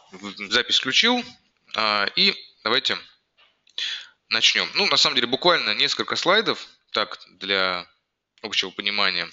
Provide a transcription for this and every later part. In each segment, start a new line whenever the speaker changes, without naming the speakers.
запись включил, и давайте начнем. Ну, на самом деле, буквально несколько слайдов, так, для общего понимания.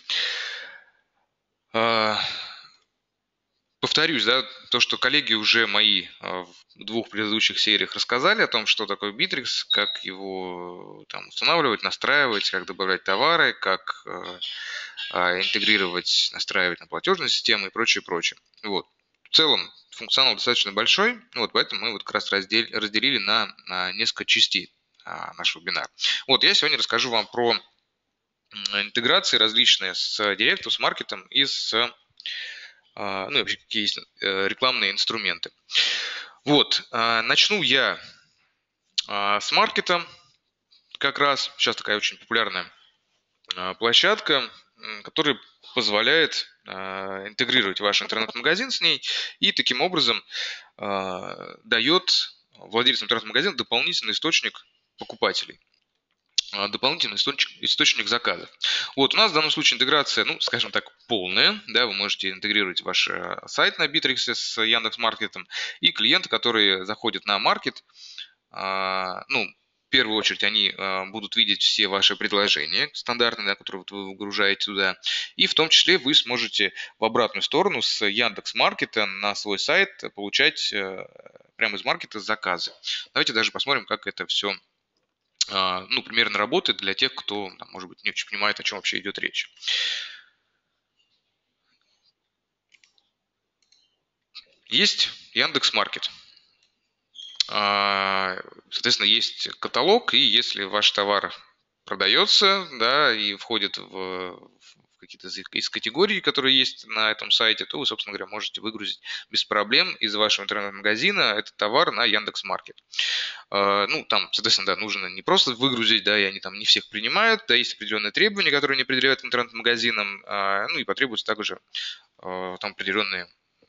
Повторюсь, да, то, что коллеги уже мои в двух предыдущих сериях рассказали о том, что такое Bittrex, как его там устанавливать, настраивать, как добавлять товары, как интегрировать, настраивать на платежные системы и прочее, прочее. Вот. В целом функционал достаточно большой, вот, поэтому мы вот как раз разделили на несколько частей наш вебинар. Вот, я сегодня расскажу вам про интеграции различные с Директом, с маркетом и с ну и вообще какие есть рекламные инструменты. Вот, начну я с маркета. Как раз сейчас такая очень популярная площадка, которая позволяет интегрировать ваш интернет-магазин с ней и таким образом дает владельцам интернет-магазина дополнительный источник покупателей, дополнительный источник заказов. Вот у нас в данном случае интеграция, ну, скажем так, полная, да, вы можете интегрировать ваш сайт на Bittrex с Яндекс.Маркетом, и клиенты, которые заходят на маркет, ну, в первую очередь они будут видеть все ваши предложения стандартные, да, которые вы выгружаете туда, и в том числе вы сможете в обратную сторону с Яндекс.Маркета на свой сайт получать прямо из маркета заказы. Давайте даже посмотрим, как это все ну, примерно работает для тех, кто, там, может быть, не очень понимает, о чем вообще идет речь. Есть Яндекс.Маркет. Соответственно, есть каталог, и если ваш товар продается, да, и входит в какие-то из категорий, которые есть на этом сайте, то вы, собственно говоря, можете выгрузить без проблем из вашего интернет-магазина этот товар на Яндекс.Маркет. Ну, там, соответственно, да, нужно не просто выгрузить, да, и они там не всех принимают, да, есть определенные требования, которые они определяют интернет-магазинам, ну, и потребуются также там определенные,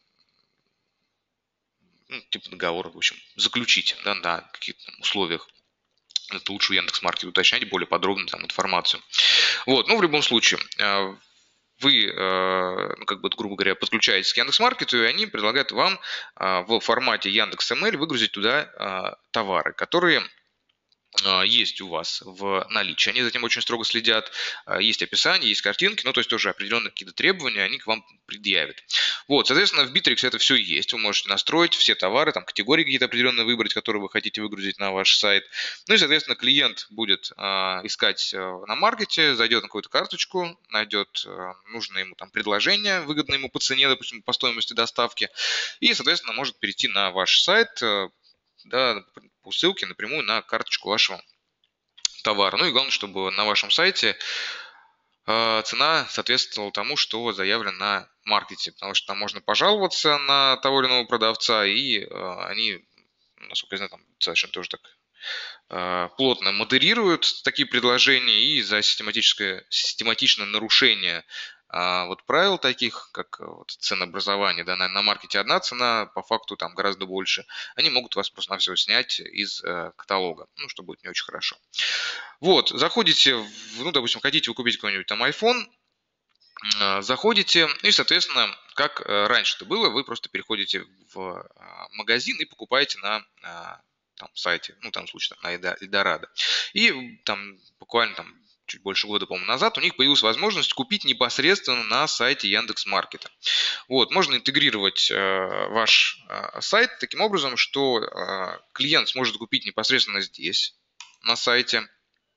ну, типа договора, в общем, заключить, да, на каких-то условиях. Это лучше у Яндекс.Маркета уточнять более подробно там информацию. Вот, ну, в любом случае, вы, ну, как бы, грубо говоря, подключаетесь к Яндекс.Маркету, и они предлагают вам в формате Яндекс.МЛ выгрузить туда товары, которые есть у вас в наличии. Они за этим очень строго следят. Есть описание, есть картинки, ну, то есть тоже определенные какие-то требования они к вам предъявят. Вот, соответственно, в Bittrex это все есть. Вы можете настроить все товары, там, категории какие-то определенные выбрать, которые вы хотите выгрузить на ваш сайт. Ну и, соответственно, клиент будет искать на маркете, зайдет на какую-то карточку, найдет нужное ему там предложение, выгодное ему по цене, допустим, по стоимости доставки, и, соответственно, может перейти на ваш сайт, да, по ссылке напрямую на карточку вашего товара. Ну и главное, чтобы на вашем сайте цена соответствовала тому, что заявлено на маркете, потому что там можно пожаловаться на того или иного продавца, и они, насколько я знаю, там совершенно тоже так плотно модерируют такие предложения, и за систематичное нарушение вот правил таких, как вот ценообразование, да, на маркете одна цена, по факту там гораздо больше, они могут вас просто-навсего снять из каталога, ну, что будет не очень хорошо. Вот, заходите, ну, допустим, хотите вы купить какой-нибудь там iPhone, заходите, и, соответственно, как раньше это было, вы просто переходите в магазин и покупаете на там, сайте, ну, там, в случае, там, на Эльдорадо. И там буквально там чуть больше года, по-моему, назад у них появилась возможность купить непосредственно на сайте Яндекс.Маркета. Вот, можно интегрировать ваш сайт таким образом, что клиент сможет купить непосредственно здесь, на сайте,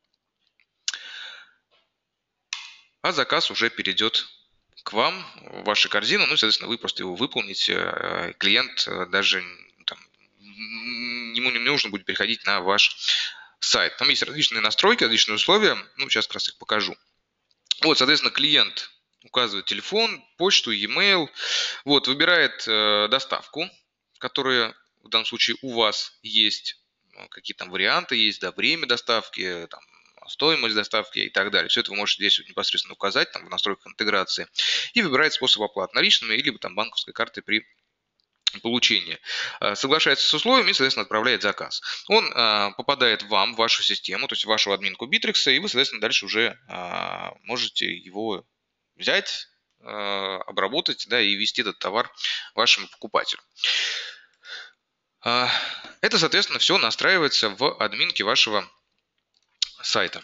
а заказ уже перейдет к вам, в вашу корзину, ну и, соответственно, вы просто его выполните, клиент даже там, ему не нужно будет переходить на ваш сайт. Там есть различные настройки, различные условия, ну, сейчас как раз их покажу. Вот, соответственно, клиент указывает телефон, почту, e-mail, вот, выбирает доставку, которая в данном случае у вас есть, какие там варианты есть, да, время доставки, там, стоимость доставки и так далее. Все это вы можете здесь вот непосредственно указать там, в настройках интеграции и выбирать способ оплаты наличными или там, банковской картой при получения. Соглашается с условиями и, соответственно, отправляет заказ. Он попадает вам, в вашу систему, то есть в вашу админку Bittrex, и вы, соответственно, дальше уже можете его взять, обработать, да, и ввести этот товар вашему покупателю. Это, соответственно, все настраивается в админке вашего сайта.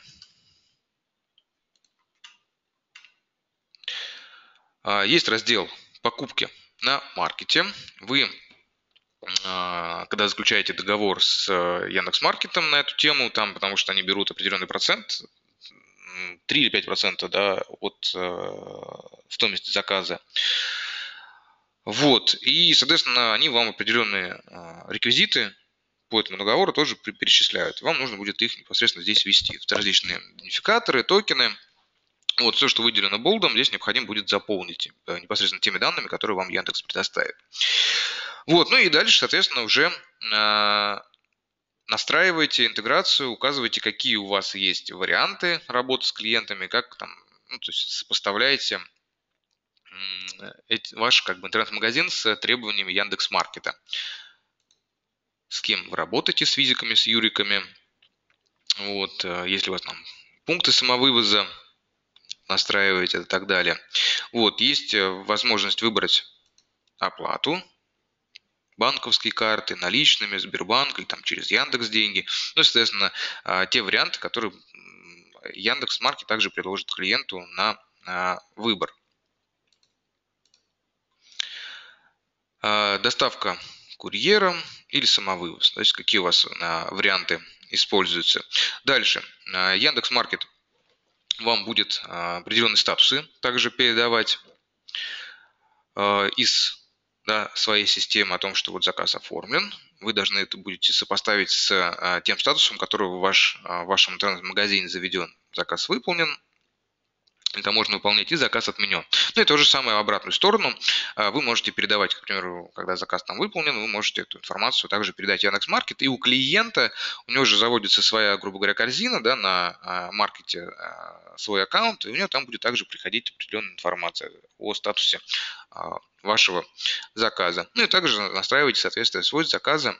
Есть раздел «Покупки на маркете». Вы, когда заключаете договор с Яндекс.Маркетом на эту тему, там, потому что они берут определенный процент, 3 или 5%, да, от стоимости заказа. Вот. И, соответственно, они вам определенные реквизиты по этому договору тоже перечисляют. Вам нужно будет их непосредственно здесь ввести. Различные идентификаторы, токены. Вот все, что выделено болдом, здесь необходимо будет заполнить непосредственно теми данными, которые вам Яндекс предоставит. Вот, ну и дальше, соответственно, уже настраиваете интеграцию, указываете, какие у вас есть варианты работы с клиентами, как там, ну, то есть сопоставляете ваш интернет-магазин с требованиями Яндекс.Маркета. С кем вы работаете, с физиками, с юриками. Вот, если у вас там пункты самовывоза, настраиваете и так далее. Вот, есть возможность выбрать оплату, банковские карты, наличными, Сбербанк или там через Яндекс деньги. Ну, соответственно, те варианты, которые Яндекс.Маркет также предложит клиенту на выбор. Доставка курьером или самовывоз. То есть какие у вас варианты используются. Дальше. Яндекс.Маркет вам будет определенные статусы также передавать из своей системы о том, что вот заказ оформлен. Вы должны это будете сопоставить с тем статусом, который в вашем интернет-магазине заведен. Заказ выполнен. Это можно выполнять, и заказ отменен. Ну и то же самое в обратную сторону. Вы можете передавать, к примеру, когда заказ там выполнен, вы можете эту информацию также передать в Яндекс.Маркет, и у клиента, у него же заводится своя, грубо говоря, корзина, да, на маркете свой аккаунт, и у него там будет также приходить определенная информация о статусе вашего заказа. Ну и также настраивайте, соответственно, свой заказа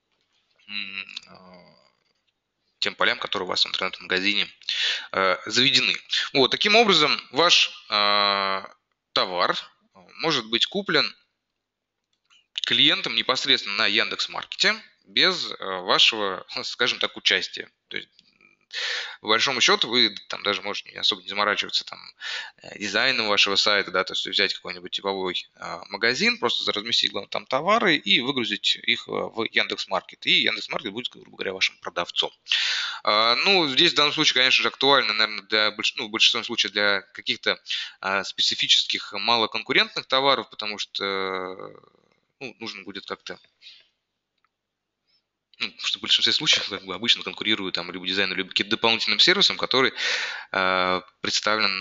тем полям, которые у вас в интернет-магазине заведены. Вот, таким образом, ваш товар может быть куплен клиентам непосредственно на Яндекс.Маркете без вашего, скажем так, участия. То есть, по большому счету, вы там даже можете особо не заморачиваться там дизайном вашего сайта, да, то есть взять какой-нибудь типовой магазин, просто разместить там товары и выгрузить их в Яндекс.Маркет. И Яндекс.Маркет будет, грубо говоря, вашим продавцом. Ну, здесь в данном случае, конечно же, актуально, наверное, в большинстве случаев для каких-то специфических малоконкурентных товаров, потому что нужно будет как-то, потому что в большинстве случаев обычно конкурируют там либо дизайном, либо каким-то дополнительным сервисом, который представлен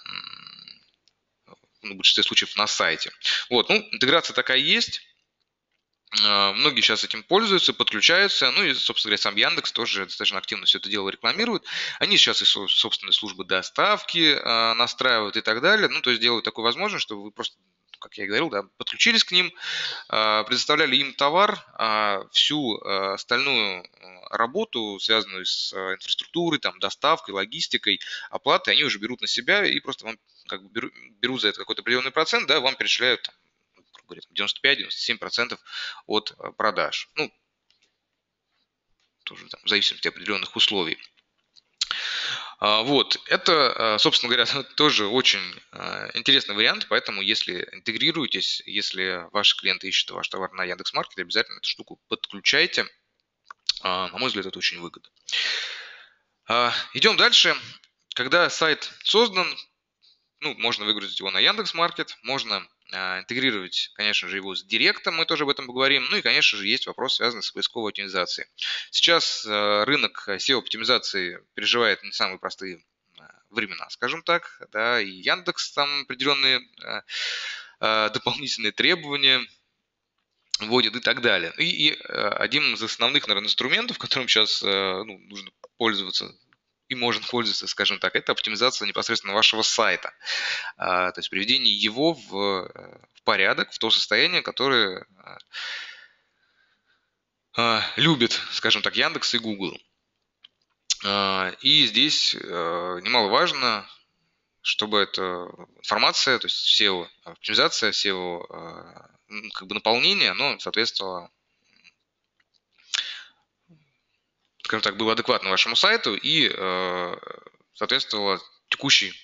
в большинстве случаев на сайте. Вот, интеграция такая есть. Многие сейчас этим пользуются, подключаются, ну и, собственно говоря, сам Яндекс тоже достаточно активно все это дело рекламирует. Они сейчас и собственные службы доставки настраивают и так далее, то есть делают такую возможность, чтобы вы просто, как я и говорил, подключились к ним, предоставляли им товар, всю остальную работу, связанную с инфраструктурой, доставкой, логистикой, оплатой, они уже берут на себя и просто вам берут за это какой-то определенный процент, вам перечисляют 95-97% от продаж. Тоже в зависимости от определенных условий. Вот, это, собственно говоря, тоже очень интересный вариант, поэтому если интегрируетесь, если ваши клиенты ищут ваш товар на Яндекс.Маркете, обязательно эту штуку подключайте. На мой взгляд, это очень выгодно. Идем дальше. Когда сайт создан, можно выгрузить его на Яндекс.Маркет, можно интегрировать, конечно же, его с Директом, мы тоже об этом поговорим. Ну и, конечно же, есть вопрос, связанный с поисковой оптимизацией. Сейчас рынок SEO-оптимизации переживает не самые простые времена, скажем так, и Яндекс там определенные дополнительные требования вводит и так далее. И один из основных, наверное, инструментов, которым сейчас нужно пользоваться и можно пользоваться, скажем так, это оптимизация непосредственно вашего сайта. То есть приведение его в порядок, в то состояние, которое любит, скажем так, Яндекс и Google. И здесь немаловажно, чтобы эта информация, то есть SEO, оптимизация, SEO, наполнение, оно соответствовало скажем так, было адекватно вашему сайту и соответствовало текущему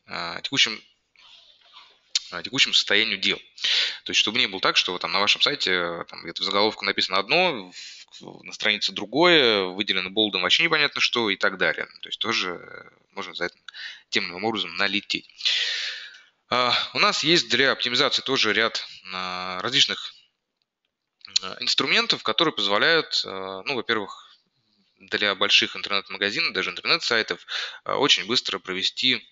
состоянию дел. То есть, чтобы не было так, что там на вашем сайте там, где-то в заголовку написано одно, на странице другое, выделено болдом вообще непонятно что и так далее. То есть, тоже можно за этим тем или иным образом налететь. У нас есть для оптимизации тоже ряд различных инструментов, которые позволяют, ну, во-первых, для больших интернет-магазинов, даже интернет-сайтов, очень быстро провести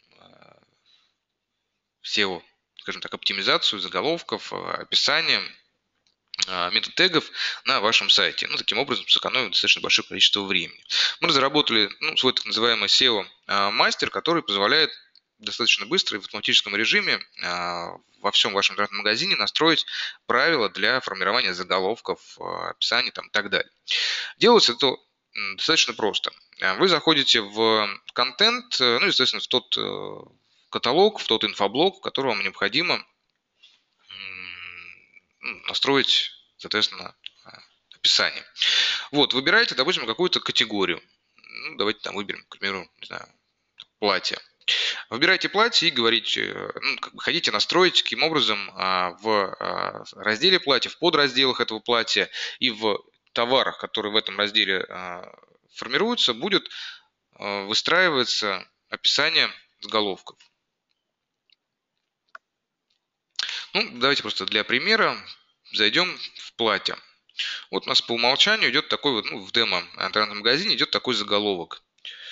SEO, скажем так, оптимизацию заголовков, описания, метатегов на вашем сайте. Ну, таким образом, сэкономим достаточно большое количество времени. Мы разработали свой так называемый SEO-мастер, который позволяет достаточно быстро и в автоматическом режиме во всем вашем интернет-магазине настроить правила для формирования заголовков, описаний там, и так далее. Делается это достаточно просто. Вы заходите в контент, ну, естественно, в тот каталог, в тот инфоблок, в который вам необходимо настроить, соответственно, описание. Вот, выбираете, допустим, какую-то категорию. Ну, давайте там выберем, к примеру, не знаю, платье. Выбираете платье и говорите, хотите настроить, каким образом в разделе платья, в подразделах этого платья и в товарах, которые в этом разделе формируются, будет выстраиваться описание заголовков. Ну, давайте просто для примера зайдем в платье. Вот у нас по умолчанию идет такой вот, в демо интернет-магазине идет такой заголовок.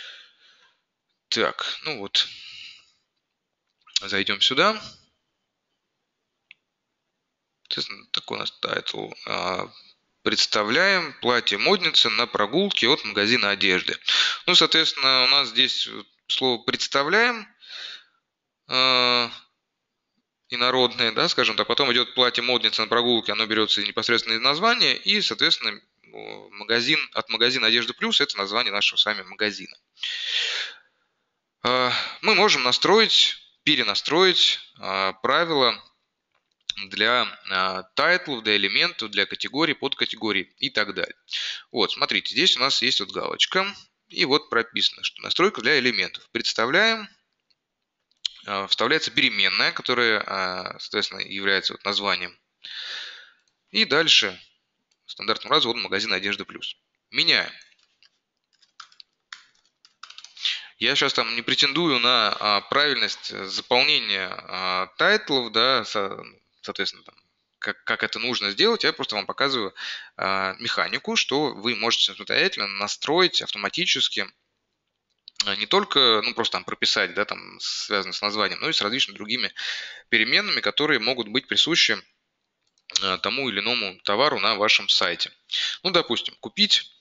Так, ну вот, зайдем сюда. Соответственно, такой у нас тайтл. Представляем платье модницы на прогулке от магазина одежды. Ну, соответственно, у нас здесь слово «представляем» инородное, да, скажем так. Потом идет платье модницы на прогулке, оно берется непосредственно из названия. И, соответственно, от магазина Одежда Плюс это название нашего с вами магазина. Мы можем настроить, перенастроить правила для тайтлов, для элементов, для категорий, подкатегорий и так далее. Вот, смотрите, здесь у нас есть вот галочка, и вот прописано, что настройка для элементов. Представляем, вставляется переменная, которая, соответственно, является вот названием. И дальше стандартным разводом магазин Одежда Плюс. Меняем. Я сейчас там не претендую на правильность заполнения тайтлов, да, соответственно, там, как это нужно сделать, я просто вам показываю механику, что вы можете самостоятельно настроить автоматически не только, просто там прописать, да, там связано с названием, но и с различными другими переменными, которые могут быть присущи тому или иному товару на вашем сайте. Ну, допустим, купить.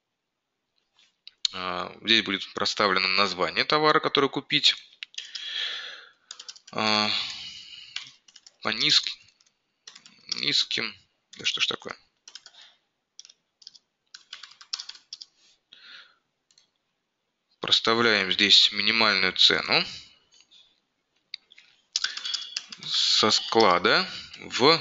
Здесь будет проставлено название товара, который купить. По низким. Да что ж такое? Проставляем здесь минимальную цену со склада в...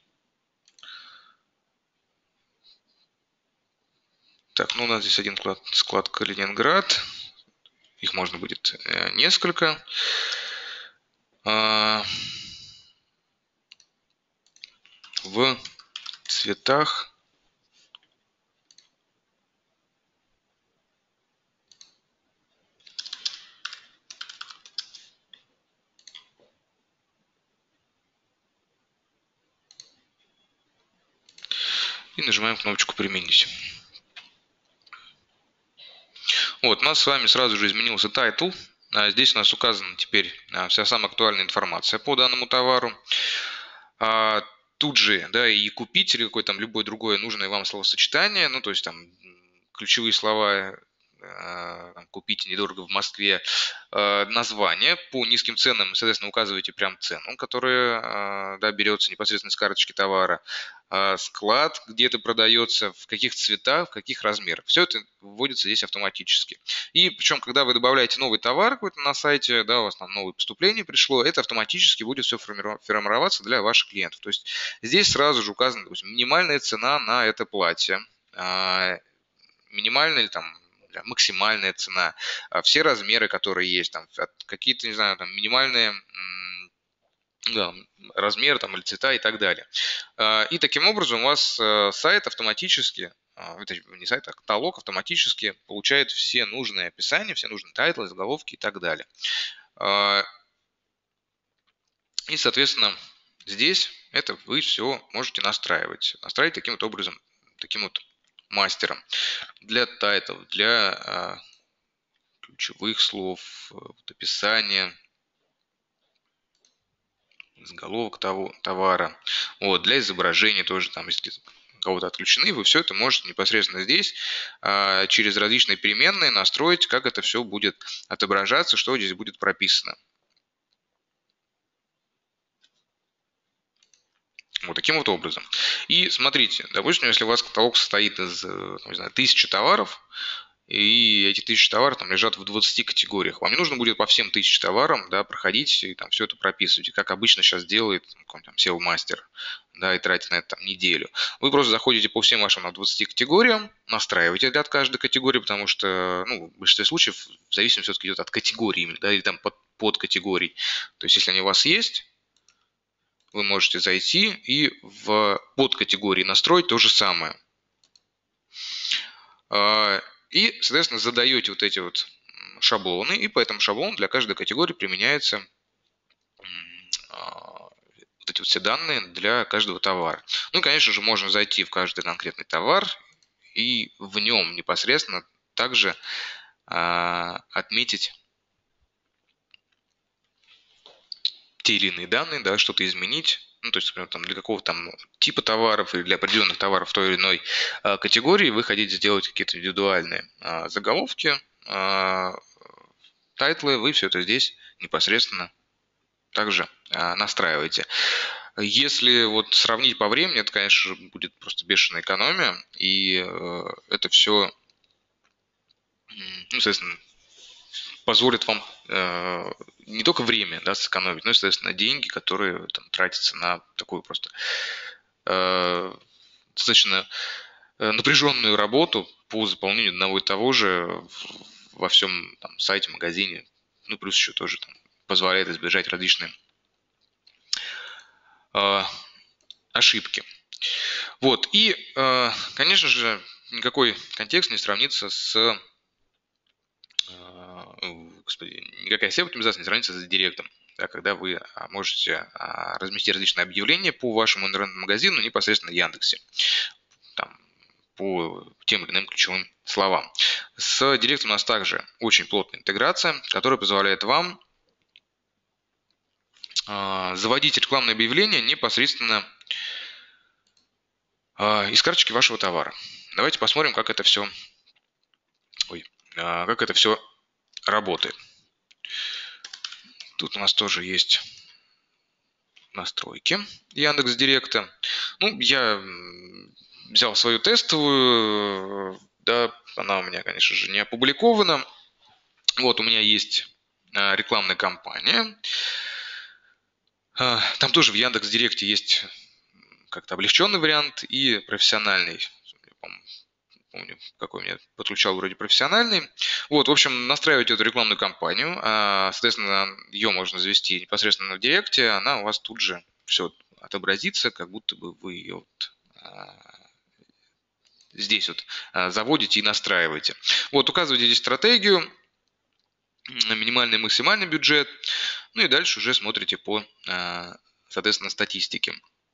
Так, у нас здесь один склад Калининград. Их можно будет несколько. В цветах и нажимаем кнопочку «Применить». Вот, у нас с вами сразу же изменился тайтл. Здесь у нас указана теперь вся самая актуальная информация по данному товару. Тут же, да, и купить или какое-то там любое другое нужное вам словосочетание, то есть там ключевые слова купить недорого в Москве, название по низким ценам, соответственно, указываете прям цену, которая, да, берется непосредственно с карточки товара, склад, где это продается, в каких цветах, в каких размерах. Все это вводится здесь автоматически. И причем, когда вы добавляете новый товар какой-то на сайте, да, у вас там новое поступление пришло, это автоматически будет все формироваться для ваших клиентов. То есть здесь сразу же указана, допустим, минимальная цена на это платье, минимальная или там максимальная цена, все размеры, которые есть, там какие-то, не знаю, там минимальные да, размер там, или цвета и так далее. И таким образом у вас сайт автоматически, это не сайт, а каталог автоматически получает все нужные описания, все нужные тайтлы, заголовки и так далее. И, соответственно, здесь это вы все можете настраивать. Настраивать таким вот образом, таким вот мастером. Для тайтлов, для ключевых слов, описания, заголовок товара. Вот, для изображения тоже, там, если у кого-то отключены, вы все это можете непосредственно здесь через различные переменные настроить, как это все будет отображаться, что здесь будет прописано. Вот таким вот образом. И смотрите, допустим, если у вас каталог состоит из, не знаю, 1000 товаров, и эти 1000 товаров там лежат в 20 категориях. Вам не нужно будет по всем 1000 товарам, да, проходить и там все это прописывать, как обычно сейчас делает какой-нибудь там SEO-мастер, да, и тратит на это там неделю. Вы просто заходите по всем вашим 20 категориям, настраиваете для каждой категории, потому что, ну, в большинстве случаев зависимость все-таки идет от категории, да, или там под категорий. То есть, если они у вас есть, вы можете зайти и в подкатегории настроить то же самое. И, соответственно, задаете вот эти вот шаблоны, и по этому шаблону для каждой категории применяются вот эти вот все данные для каждого товара. Ну и, конечно же, можно зайти в каждый конкретный товар и в нем непосредственно также отметить те или иные данные, да, что-то изменить. Ну, то есть, например, там, для какого-то там типа товаров или для определенных товаров той или иной категории вы хотите сделать какие-то индивидуальные заголовки, тайтлы, вы все это здесь непосредственно также настраиваете. Если вот сравнить по времени, это, конечно же, будет просто бешеная экономия, и это все, ну, соответственно, позволит вам не только время, да, сэкономить, но и, соответственно, деньги, которые там тратятся на такую просто достаточно напряженную работу по заполнению одного и того же во всем там, сайте, магазине, ну, плюс еще тоже там, позволяет избежать различные ошибки. Вот, и, конечно же, никакой контекст не сравнится с господи, никакая SEO-оптимизация не сравнится с директом, да, когда вы можете разместить различные объявления по вашему интернет-магазину непосредственно в Яндексе, там, по тем или иным ключевым словам. С директом у нас также очень плотная интеграция, которая позволяет вам заводить рекламные объявления непосредственно из карточки вашего товара. Давайте посмотрим, как это все, работает. Тут у нас тоже есть настройки Яндекс.Директа. Ну, я взял свою тестовую, да, она у меня, конечно же, не опубликована. Вот у меня есть рекламная кампания. Там тоже в Яндекс.Директе есть как-то облегченный вариант и профессиональный. Помню, какой у меня подключал вроде профессиональный. Вот, в общем, настраиваете эту рекламную кампанию. Соответственно, ее можно завести непосредственно в Директе. Она у вас тут же все отобразится, как будто бы вы ее вот здесь вот заводите и настраиваете. Вот, указываете здесь стратегию, минимальный и максимальный бюджет. Ну и дальше уже смотрите по, соответственно, статистике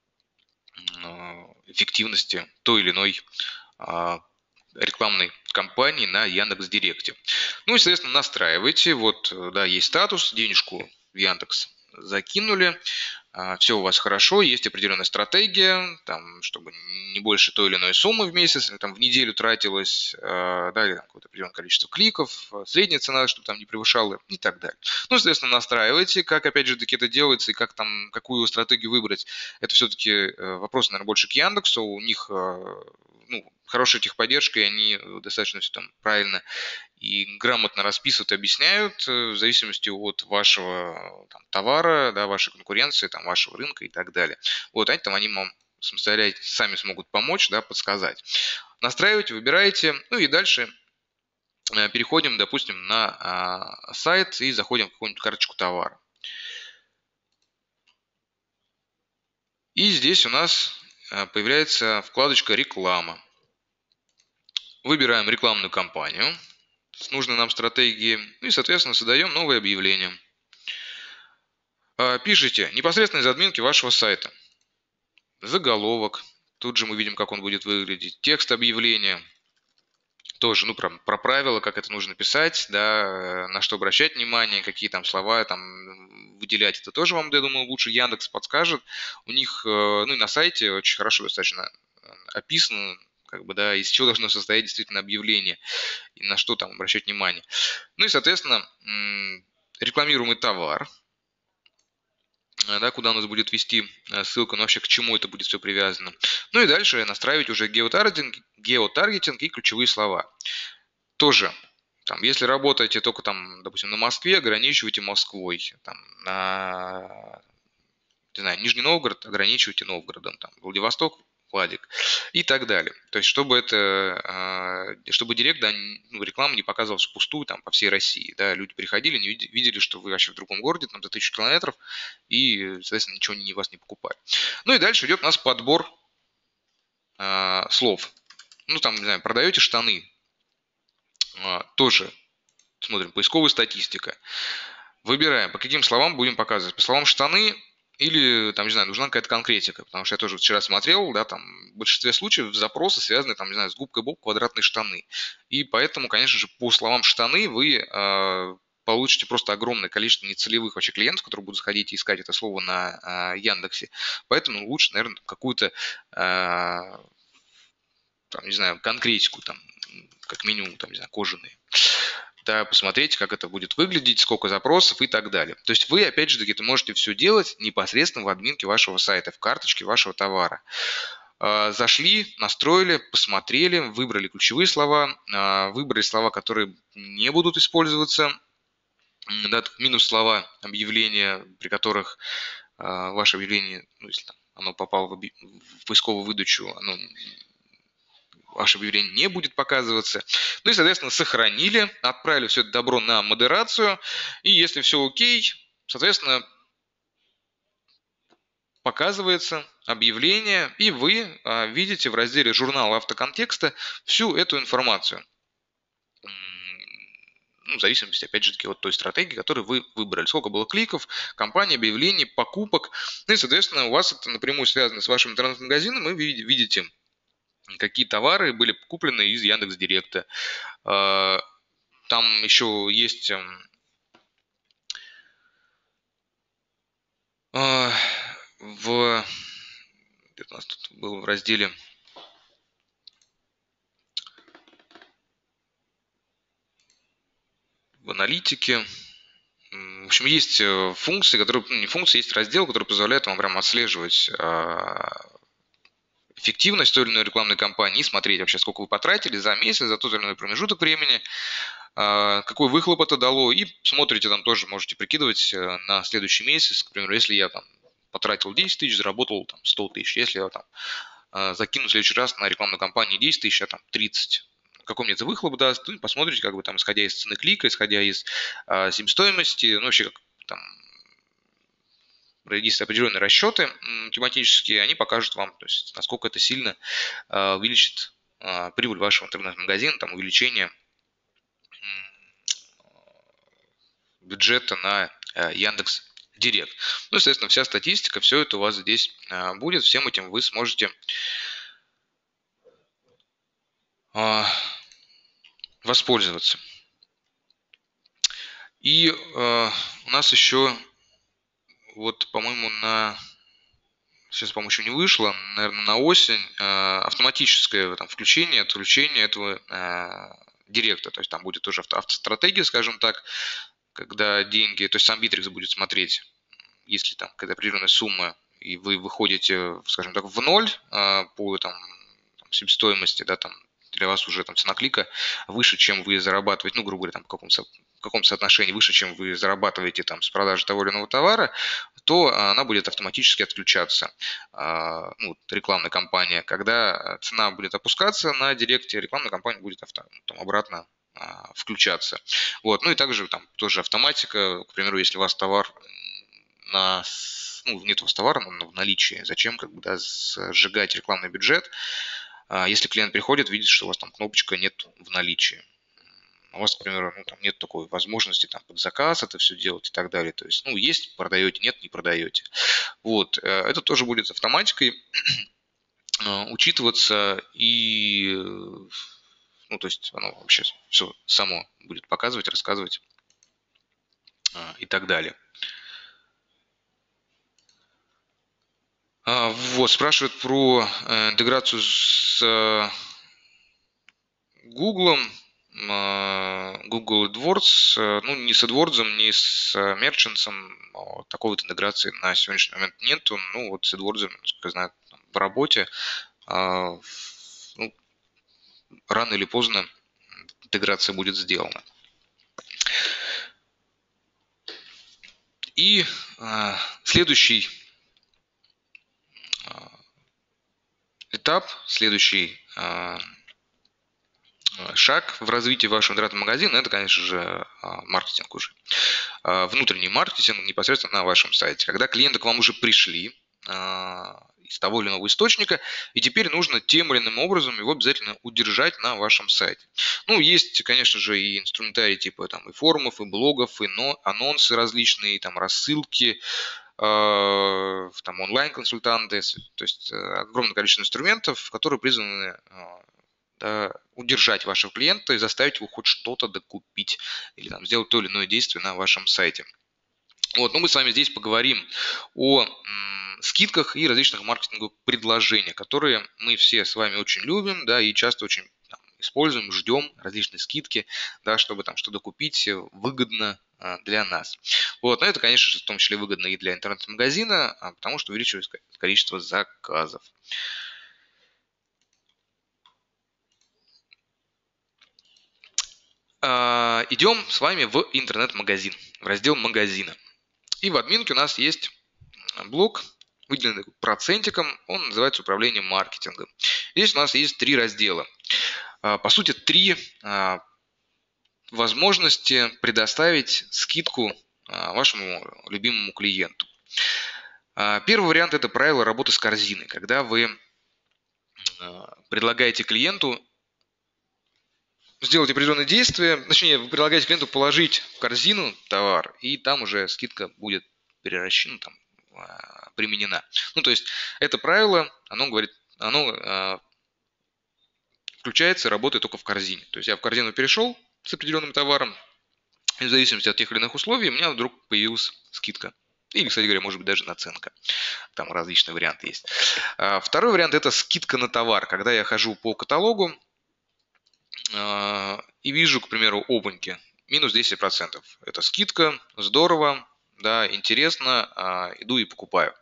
эффективности той или иной рекламной кампании на Яндекс.Директе. Ну и, соответственно, настраиваете. Вот, да, есть статус, денежку в Яндекс закинули, все у вас хорошо, есть определенная стратегия, там, чтобы не больше той или иной суммы в месяц, там, в неделю тратилось, да, или какое-то определенное количество кликов, средняя цена, чтобы там не превышала и так далее. Ну, соответственно, настраиваете, как, опять же, таки это делается и как там, какую стратегию выбрать, это все-таки вопрос, наверное, больше к Яндексу, у них хорошая техподдержка, и они достаточно все там правильно и грамотно расписывают и объясняют в зависимости от вашего там, товара, да, вашей конкуренции, там, вашего рынка и так далее. Вот, они вам сами смогут помочь, да, подсказать. настраиваете, выбираете, ну и дальше переходим, допустим, на сайт и заходим в какую-нибудь карточку товара. И здесь у нас появляется вкладочка «Реклама». Выбираем рекламную кампанию с нужной нам стратегией и, соответственно, создаем новое объявление. Пишите непосредственно из админки вашего сайта. Заголовок. Тут же мы видим, как он будет выглядеть. Текст объявления. Тоже, ну, про правила, как это нужно писать, да, на что обращать внимание, какие там слова там выделять. Это тоже вам, я думаю, лучше Яндекс подскажет. У них, ну, и на сайте очень хорошо достаточно описано, как бы, да, из чего должно состоять действительно объявление и на что там обращать внимание. Ну и, соответственно, рекламируемый товар, да, куда у нас будет вести ссылка, но вообще к чему это будет все привязано. Ну и дальше настраивать уже геотаргетинг и ключевые слова. Тоже, там, если работаете только там, допустим, на Москве, ограничивайте Москвой. Там, на, не знаю, Нижний Новгород ограничивайте Новгородом. Там, Владивосток, Владик и так далее. То есть, чтобы это, чтобы директ, да, ну, реклама не показывалась впустую там по всей России, да, люди приходили, не видели, что вы вообще в другом городе, там, за 1000 километров, и, соответственно, ничего вас не покупали. Ну и дальше идет у нас подбор слов. Ну, там, не знаю, продаете штаны, тоже смотрим, поисковая статистика. Выбираем, по каким словам будем показывать. По словам штаны, или, там, не знаю, нужна какая-то конкретика, потому что я тоже вчера смотрел, да, там, в большинстве случаев запросы связаны, там, не знаю, с губкой Боб квадратные штаны. И поэтому, конечно же, по словам штаны вы получите просто огромное количество нецелевых вообще клиентов, которые будут заходить и искать это слово на Яндексе. Поэтому лучше, наверное, какую-то, там, не знаю, конкретику, там, как минимум, там, не знаю, кожаные. Да, посмотреть, как это будет выглядеть, сколько запросов и так далее. То есть вы, опять же таки, это можете все делать непосредственно в админке вашего сайта, в карточке вашего товара. Зашли, настроили, посмотрели, выбрали ключевые слова, выбрали слова, которые не будут использоваться, да, минус слова объявления, при которых ваше объявление, ну, если там, оно попало в поисковую выдачу, ваше объявление не будет показываться. Ну и, соответственно, сохранили, отправили все это добро на модерацию. И если все окей, соответственно, показывается объявление, и вы видите в разделе журнала автоконтекста всю эту информацию. Ну, в зависимости, опять же, от той стратегии, которую вы выбрали. Сколько было кликов, компаний, объявлений, покупок. Ну и, соответственно, у вас это напрямую связано с вашим интернет-магазином, и вы видите, какие товары были куплены из Яндекс.Директа. Там еще есть где-то у нас тут было в разделе в аналитике. В общем, есть функции, которые, ну, не функции, есть раздел, который позволяет вам прям отслеживать эффективность той или иной рекламной кампании и смотреть вообще, сколько вы потратили за месяц, за тот или иной промежуток времени, какой выхлоп это дало, и смотрите там тоже, можете прикидывать на следующий месяц, к примеру, если я там потратил 10 тысяч, заработал там 100 тысяч, если я там закину в следующий раз на рекламную кампанию 10 тысяч, а там 30, какой мне это выхлоп даст, ну, посмотрите, как бы там, исходя из цены клика, исходя из себестоимости, ну, вообще, как там, есть определенные расчеты тематические, они покажут вам, то есть, насколько это сильно увеличит прибыль вашего интернет-магазина, там, увеличение бюджета на Яндекс.Директ. Ну, естественно, вся статистика, все это у вас здесь будет, всем этим вы сможете воспользоваться. И у нас еще, вот, по-моему, сейчас, по-моему, еще не вышло, наверное, на осень, автоматическое там включение, отключение этого директа. То есть там будет уже автостратегия, скажем так, когда деньги, то есть сам Битрикс будет смотреть, если там какая-то определенная сумма, и вы выходите, скажем так, в ноль по там себестоимости, да, там для вас уже там цена клика выше, чем вы зарабатываете, ну, грубо говоря, там в каком-то соотношении выше, чем вы зарабатываете там с продажи того или иного товара, то она будет автоматически отключаться. Ну, рекламная кампания. Когда цена будет опускаться на директе, рекламная кампания будет обратно включаться. Вот. Ну и также там тоже автоматика. К примеру, если у вас товар нет у вас товара в наличии, зачем сжигать рекламный бюджет, если клиент приходит, видит, что у вас там кнопочка нет в наличии. У вас, к примеру, там нет такой возможности там под заказ это все делать и так далее. То есть, есть, продаете, нет, не продаете. Вот, это тоже будет с автоматикой учитываться и, то есть, оно вообще все само будет показывать, рассказывать и так далее. Вот, спрашивают про интеграцию с Google. Google AdWords, ни с AdWords, ни с Merchants такой вот интеграции на сегодняшний момент нету. Вот с AdWords, насколько я знаю, в работе, рано или поздно интеграция будет сделана. И следующий этап, следующий шаг в развитии вашего интернет-магазина, это, конечно же, маркетинг уже. Внутренний маркетинг непосредственно на вашем сайте. Когда клиенты к вам уже пришли из того или иного источника, и теперь нужно тем или иным образом его обязательно удержать на вашем сайте. Есть, конечно же, и инструментарий типа и форумов, и блогов, и анонсы различные, рассылки, онлайн-консультанты, то есть огромное количество инструментов, которые призваны удержать вашего клиента и заставить его хоть что-то докупить или сделать то или иное действие на вашем сайте. Вот, мы с вами здесь поговорим о скидках и различных маркетинговых предложениях, которые мы все с вами очень любим, и часто очень используем, ждем различные скидки, чтобы что-то купить выгодно для нас. Вот, но это, конечно же, в том числе выгодно и для интернет-магазина, потому что увеличивается количество заказов. Идем с вами в интернет-магазин, в раздел магазина. И в админке у нас есть блок, выделенный процентиком, он называется управление маркетингом. Здесь у нас есть 3 раздела. По сути, 3 возможности предоставить скидку вашему любимому клиенту. Первый вариант – это правило работы с корзиной, когда вы предлагаете клиенту сделать определенные действия, точнее, вы предлагаете клиенту положить в корзину товар, и там уже скидка будет применена. То есть это правило, оно включается и работает только в корзине. То есть я в корзину перешел с определенным товаром, и в зависимости от тех или иных условий у меня вдруг появилась скидка. Или, кстати говоря, может быть даже наценка. Там различные варианты есть. Второй вариант – это скидка на товар. Когда я хожу по каталогу и вижу, к примеру, опаньки, минус 10%. Это скидка, здорово, интересно, иду и покупаю.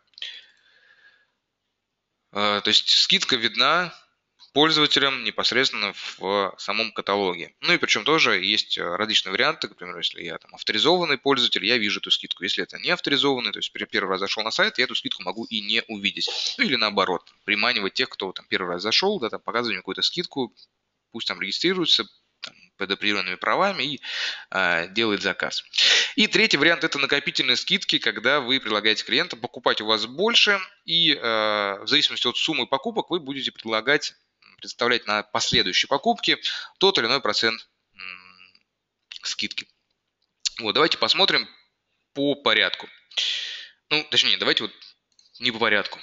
То есть скидка видна пользователям непосредственно в самом каталоге. И причем тоже есть различные варианты. Например, если я авторизованный пользователь, я вижу эту скидку. Если это не авторизованный, то есть первый раз зашел на сайт, я эту скидку могу и не увидеть. Или наоборот, приманивать тех, кто первый раз зашел, показывать им какую-то скидку, пусть регистрируется под определенными правами и делает заказ. И третий вариант – это накопительные скидки, когда вы предлагаете клиенту покупать у вас больше, и в зависимости от суммы покупок вы будете представлять на последующие покупки тот или иной процент скидки. Вот, давайте посмотрим по порядку. Точнее, давайте не по порядку,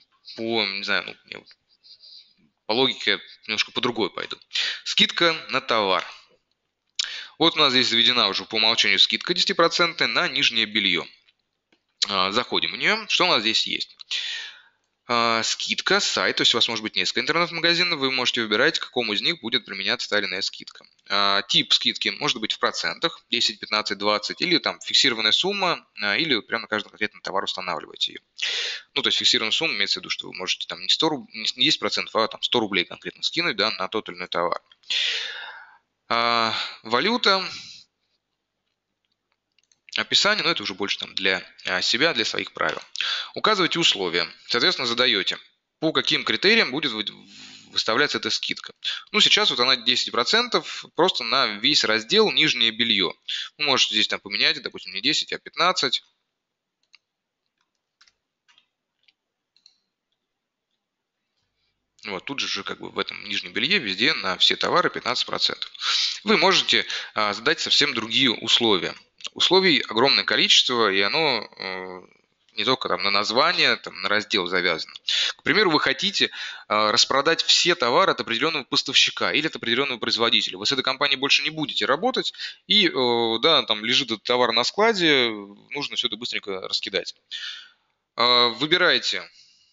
по логике немножко по другой пойду. Скидка на товар. Вот у нас здесь заведена уже по умолчанию скидка 10% на нижнее белье. Заходим в нее. Что у нас здесь есть? Скидка, сайт, то есть у вас может быть несколько интернет-магазинов, вы можете выбирать, к какому из них будет применяться та или иная скидка. Тип скидки может быть в процентах, 10, 15, 20, или фиксированная сумма, или прямо на каждый конкретный товар устанавливаете ее. То есть фиксированная сумма имеется в виду, что вы можете не 10%, а 100 рублей конкретно скинуть на тот или иной товар. Валюта. описание, но это уже больше там для себя, для своих правил. Указывайте условия. Соответственно, задаете, по каким критериям будет выставляться эта скидка. Ну, сейчас вот она 10% просто на весь раздел нижнее белье. Вы можете здесь там поменять, допустим, не 10, а 15. Вот, тут же как бы в этом нижнем белье везде на все товары 15%. Вы можете задать совсем другие условия. Условий огромное количество, и оно не только там на название, там, на раздел завязано. К примеру, вы хотите распродать все товары от определенного поставщика или от определенного производителя. Вы с этой компанией больше не будете работать, и да, там лежит этот товар на складе, нужно все это быстренько раскидать. Выбираете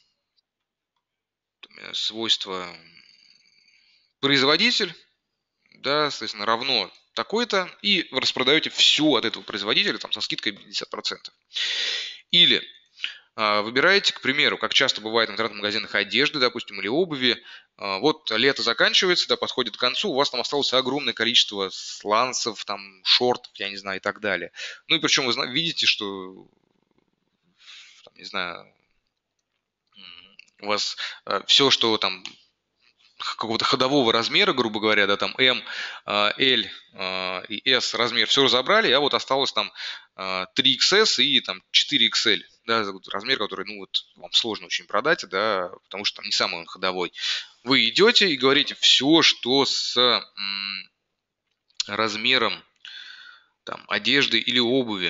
свойства производитель, да, соответственно, равно такой-то, и распродаете все от этого производителя там, со скидкой 50%. Или выбираете, к примеру, как часто бывает в интернет-магазинах одежды, допустим, или обуви, вот лето заканчивается, да, подходит к концу, у вас там осталось огромное количество сланцев, там, шортов, я не знаю, и так далее. Ну и причем вы видите, что, там, не знаю, у вас все, что там какого-то ходового размера, грубо говоря, да, там M, L и S размер все разобрали, а вот осталось там 3XS и там 4XL, да, размер, который, ну, вот вам сложно очень продать, да, потому что там не самый он ходовой. Вы идете и говорите все, что с размером там одежды или обуви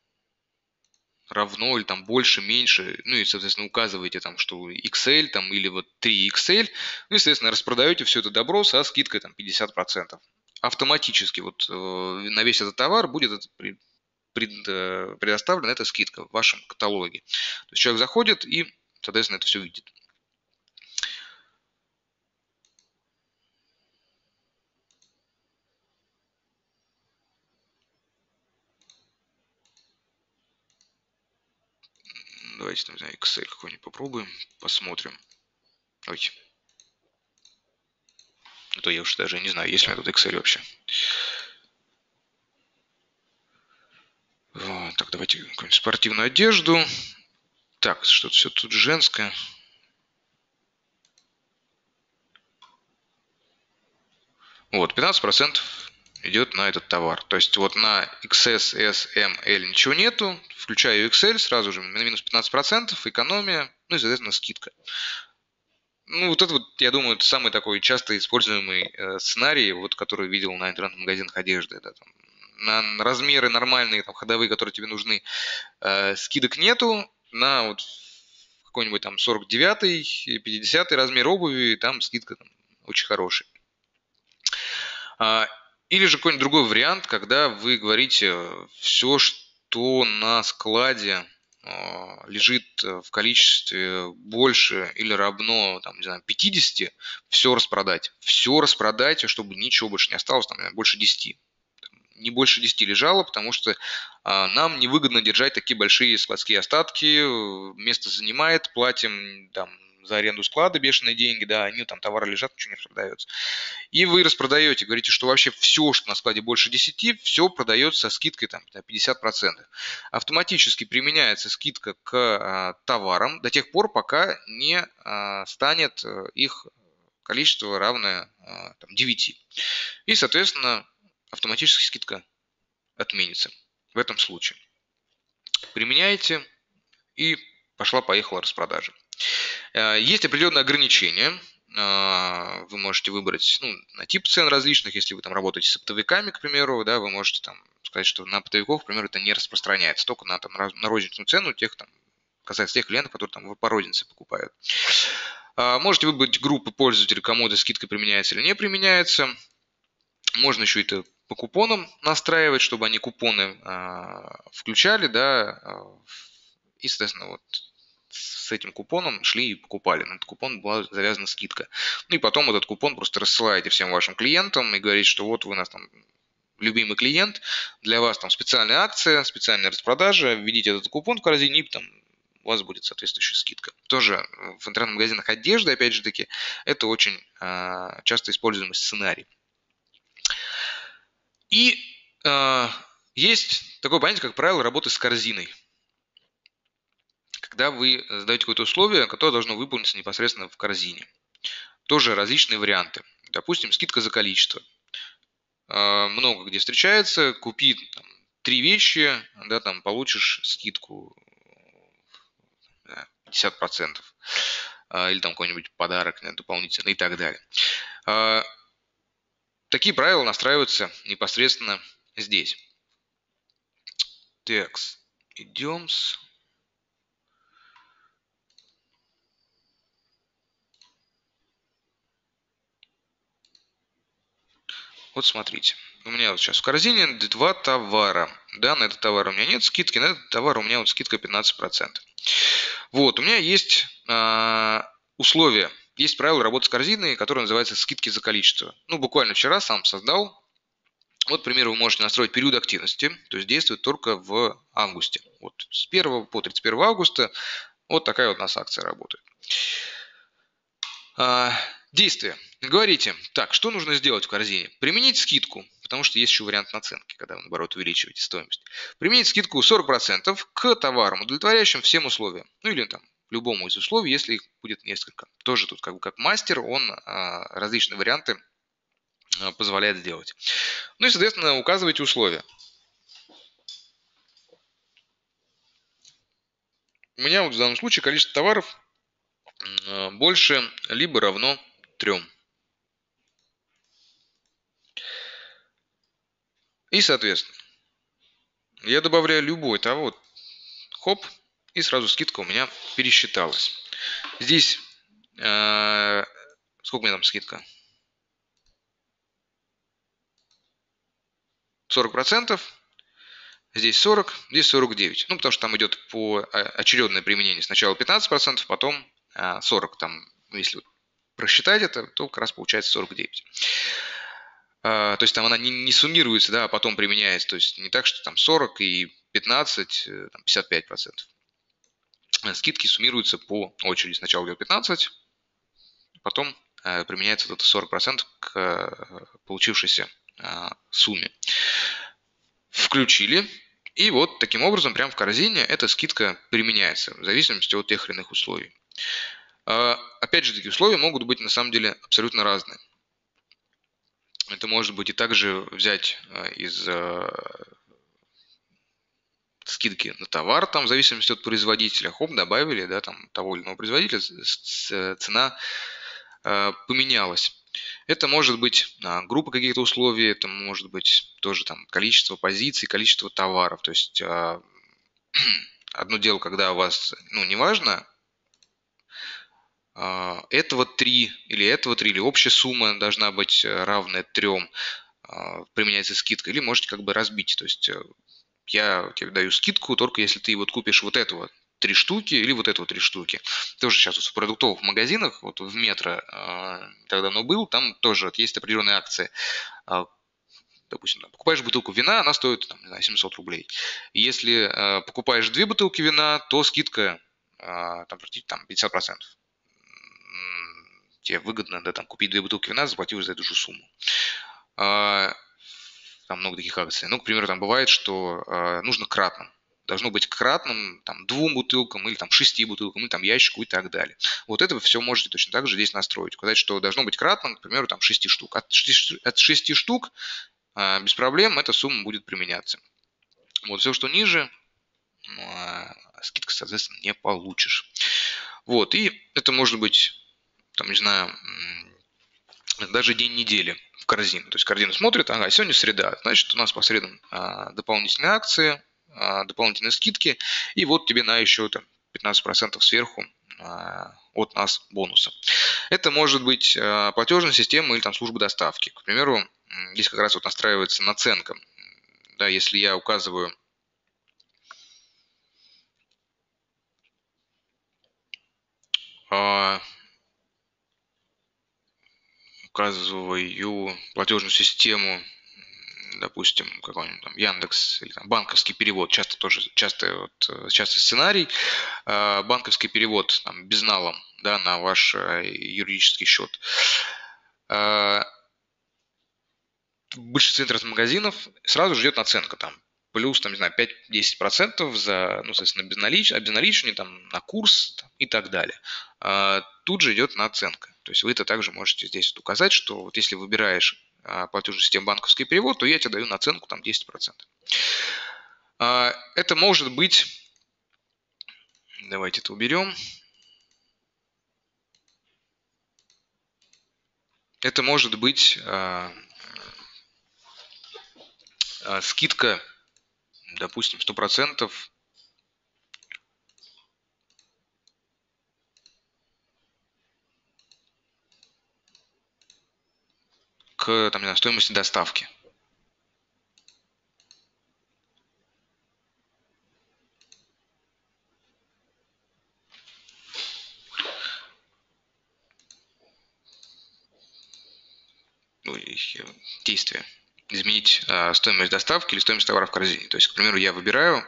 равно или там больше, меньше, ну и, соответственно, указываете там, что XL там или вот 3XL, ну и, соответственно, распродаете все это добро со скидкой там 50%. Автоматически вот на весь этот товар будет предоставлена эта скидка в вашем каталоге. То есть человек заходит и, соответственно, это все видит. Давайте, там, не знаю, Excel какой-нибудь попробуем, посмотрим. Ой. А то я уж даже не знаю, есть ли у меня тут Excel вообще. Вот, так, давайте какую-нибудь спортивную одежду. Так, что-то все тут женское. Вот, 15% идет на этот товар. То есть вот на XS, S, M, L ничего нету. Включаю XL, сразу же на минус 15%, экономия, ну и, соответственно, скидка. Ну, вот это вот, я думаю, это самый такой часто используемый сценарий, вот, который видел на интернет-магазинах одежды. Да, там, на размеры нормальные, там, ходовые, которые тебе нужны, скидок нету. На вот какой-нибудь там 49-й, 50-й размер обуви, там скидка там, очень хорошая. Или же какой-нибудь другой вариант, когда вы говорите все, что на складе лежит в количестве больше или равно, там, не знаю, 50, все распродать. Все распродайте, чтобы ничего больше не осталось, там, больше 10. Не больше 10 лежало, потому что нам невыгодно держать такие большие складские остатки, место занимает, платим там за аренду склада бешеные деньги, да, они там товары лежат, ничего не продается. И вы распродаете, говорите, что вообще все, что на складе больше 10, все продается со скидкой там, 50%. Автоматически применяется скидка к товарам до тех пор, пока не станет их количество равное там, 9. И, соответственно, автоматически скидка отменится в этом случае. Применяете, и пошла-поехала распродажа. Есть определенные ограничения. Вы можете выбрать на тип цен различных. Если вы там работаете с оптовиками, к примеру, да, вы можете там сказать, что на оптовиков, к примеру, это не распространяется, только на розничную цену тех там, касается тех клиентов, которые там по рознице покупают. Можете выбрать группы пользователей, кому эта скидка применяется или не применяется. Можно еще это по купонам настраивать, чтобы они купоны включали, да, и, соответственно, вот с этим купоном шли и покупали. На этот купон была завязана скидка. Ну и потом этот купон просто рассылаете всем вашим клиентам и говорите, что вот вы у нас там любимый клиент, для вас там специальная акция, специальная распродажа, введите этот купон в корзине, и там у вас будет соответствующая скидка. Тоже в интернет-магазинах одежды, опять же таки, это очень часто используемый сценарий. И Есть такое понятие, как правило работы с корзиной. Когда вы задаете какое-то условие, которое должно выполниться непосредственно в корзине. Тоже различные варианты. Допустим, скидка за количество. Много где встречается, купи там, 3 вещи, да, там получишь скидку 50%. Или там какой-нибудь подарок дополнительный и так далее. Такие правила настраиваются непосредственно здесь. Так, идем с... Вот смотрите, у меня вот сейчас в корзине 2 товара. Да, на этот товар у меня нет скидки, на этот товар у меня вот скидка 15%. Вот, у меня есть условия, есть правило работы с корзиной, которое называется скидки за количество. Ну, буквально вчера сам создал. Вот, к примеру, вы можете настроить период активности, то есть действует только в августе. Вот с 1 по 31 августа вот такая вот у нас акция работает. Действие. Говорите, так, что нужно сделать в корзине? Применить скидку, потому что есть еще вариант наценки, когда вы, наоборот, увеличиваете стоимость. Применить скидку 40% к товарам, удовлетворяющим всем условиям. Ну или там любому из условий, если их будет несколько. Тоже тут как мастер, он различные варианты позволяет сделать. Ну и, соответственно, указывайте условия. У меня вот в данном случае количество товаров больше либо равно 3. И, соответственно, я добавляю любой товар, хоп, и сразу скидка у меня пересчиталась. Здесь, сколько у меня там скидка? 40%, здесь 40, здесь 49. Ну, потому что там идет по очередное применение. Сначала 15%, потом 40. Там, если просчитать это, то как раз получается 49. То есть там она не суммируется, да, а потом применяется. То есть не так, что там 40 и 15, там 55%. Скидки суммируются по очереди. Сначала идет 15, потом применяется вот это 40% к получившейся сумме. Включили. И вот таким образом прямо в корзине эта скидка применяется в зависимости от тех или иных условий. Опять же, такие условия могут быть на самом деле абсолютно разные. Это может быть и также взять из скидки на товар, там в зависимости от производителя, хоп, добавили, да, там того или иного производителя, цена поменялась. Это может быть группа каких-то условий, это может быть тоже там количество позиций, количество товаров. То есть одно дело, когда у вас, ну, неважно, этого 3 или общая сумма должна быть равная 3, применяется скидка, или можете как бы разбить. То есть я тебе даю скидку только если ты вот купишь вот это вот 3 штуки или вот это вот 3 штуки. Тоже сейчас вот в продуктовых магазинах, вот в Метро так давно был, там тоже вот есть определенные акции. Допустим, покупаешь бутылку вина, она стоит там, не знаю, 700 рублей. И если покупаешь 2 бутылки вина, то скидка там, практически там, 50%. Тебе выгодно, да, там, купить 2 бутылки вина, заплатив за эту же сумму. Там много таких акций. Ну, к примеру, там бывает, что нужно кратным. Должно быть кратным там, 2 бутылкам или там, 6 бутылкам, или там, ящику и так далее. Вот это вы все можете точно так же здесь настроить. Указать, что должно быть кратным, к примеру, там, 6 штук. От 6 штук без проблем эта сумма будет применяться. Вот все, что ниже, скидка, соответственно, не получишь. Вот, и это может быть, там, не знаю, даже день недели в корзину. То есть корзина смотрит, ага, сегодня среда, значит, у нас по средам дополнительные акции, дополнительные скидки, и вот тебе на еще там 15% сверху от нас бонуса. Это может быть платежная система или там служба доставки. К примеру, здесь как раз вот настраивается наценка. Да, если я указываю платежную систему, допустим, какой-нибудь там Яндекс или там банковский перевод, частый сценарий, банковский перевод там, безналом, да, на ваш юридический счет. В большинстве интернет-магазинов сразу же идет наценка там плюс, там, не знаю, 5-10% за, ну, соответственно, обезналичивание, там, на курс там, и так далее. Тут же идет наценка. То есть вы это также можете здесь вот указать, что вот если выбираешь платежную систему банковский перевод, то я тебе даю наценку там 10%. Это может быть, давайте это уберем. Это может быть скидка, допустим, 100% к там, не знаю, стоимости доставки. Ну, действие. Изменить стоимость доставки или стоимость товара в корзине. То есть, к примеру, я выбираю,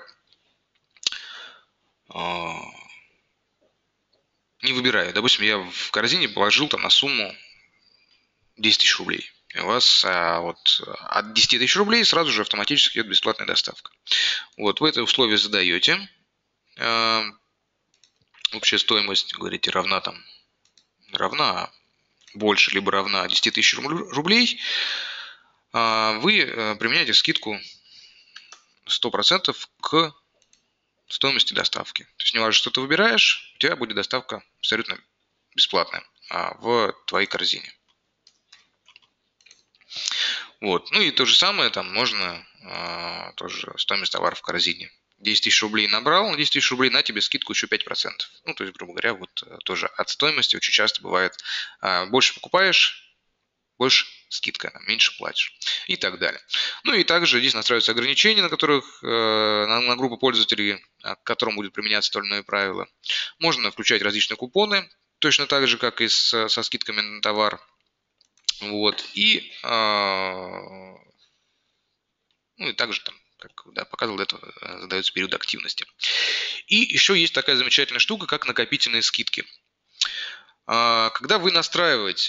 не выбираю, допустим, я в корзине положил там на сумму 10 тысяч рублей. И у вас вот от 10 тысяч рублей сразу же автоматически идет бесплатная доставка. Вот, вы это условие задаете. Общая стоимость, говорите, равна больше, либо равна 10 тысяч рублей. Вы применяете скидку 100% к стоимости доставки. То есть не важно, что ты выбираешь, у тебя будет доставка абсолютно бесплатная в твоей корзине. Вот. Ну и то же самое, там можно тоже стоимость товара в корзине. 10 тысяч рублей набрал, 10 тысяч рублей на тебе скидку еще 5%. Ну, то есть, грубо говоря, вот тоже от стоимости очень часто бывает, больше покупаешь, больше скидка, меньше платишь и так далее. Ну и также здесь настраиваются ограничения, на которых на группу пользователей, к которым будет применяться то или иное правило. Можно включать различные купоны, точно так же, как и со скидками на товар. Вот. И, ну и также там, как показывал, это задается период активности. И еще есть такая замечательная штука, как накопительные скидки. Когда вы настраиваете,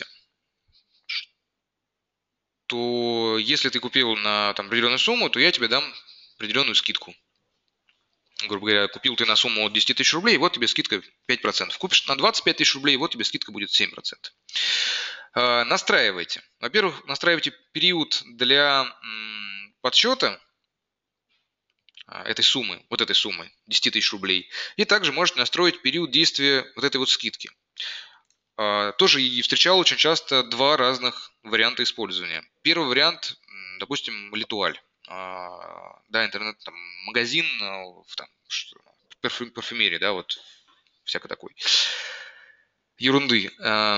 то если ты купил на там, определенную сумму, то я тебе дам определенную скидку. Грубо говоря, купил ты на сумму от 10 тысяч рублей, вот тебе скидка 5%. Купишь на 25 тысяч рублей, вот тебе скидка будет 7%. Настраивайте. Во-первых, настраивайте период для подсчета этой суммы, 10 тысяч рублей. И также можете настроить период действия вот этой вот скидки. Тоже и встречал очень часто два разных варианта использования. Первый вариант, допустим, Литуаль. Да, интернет-магазин там, парфюмерии, да, вот всякой такой ерунды.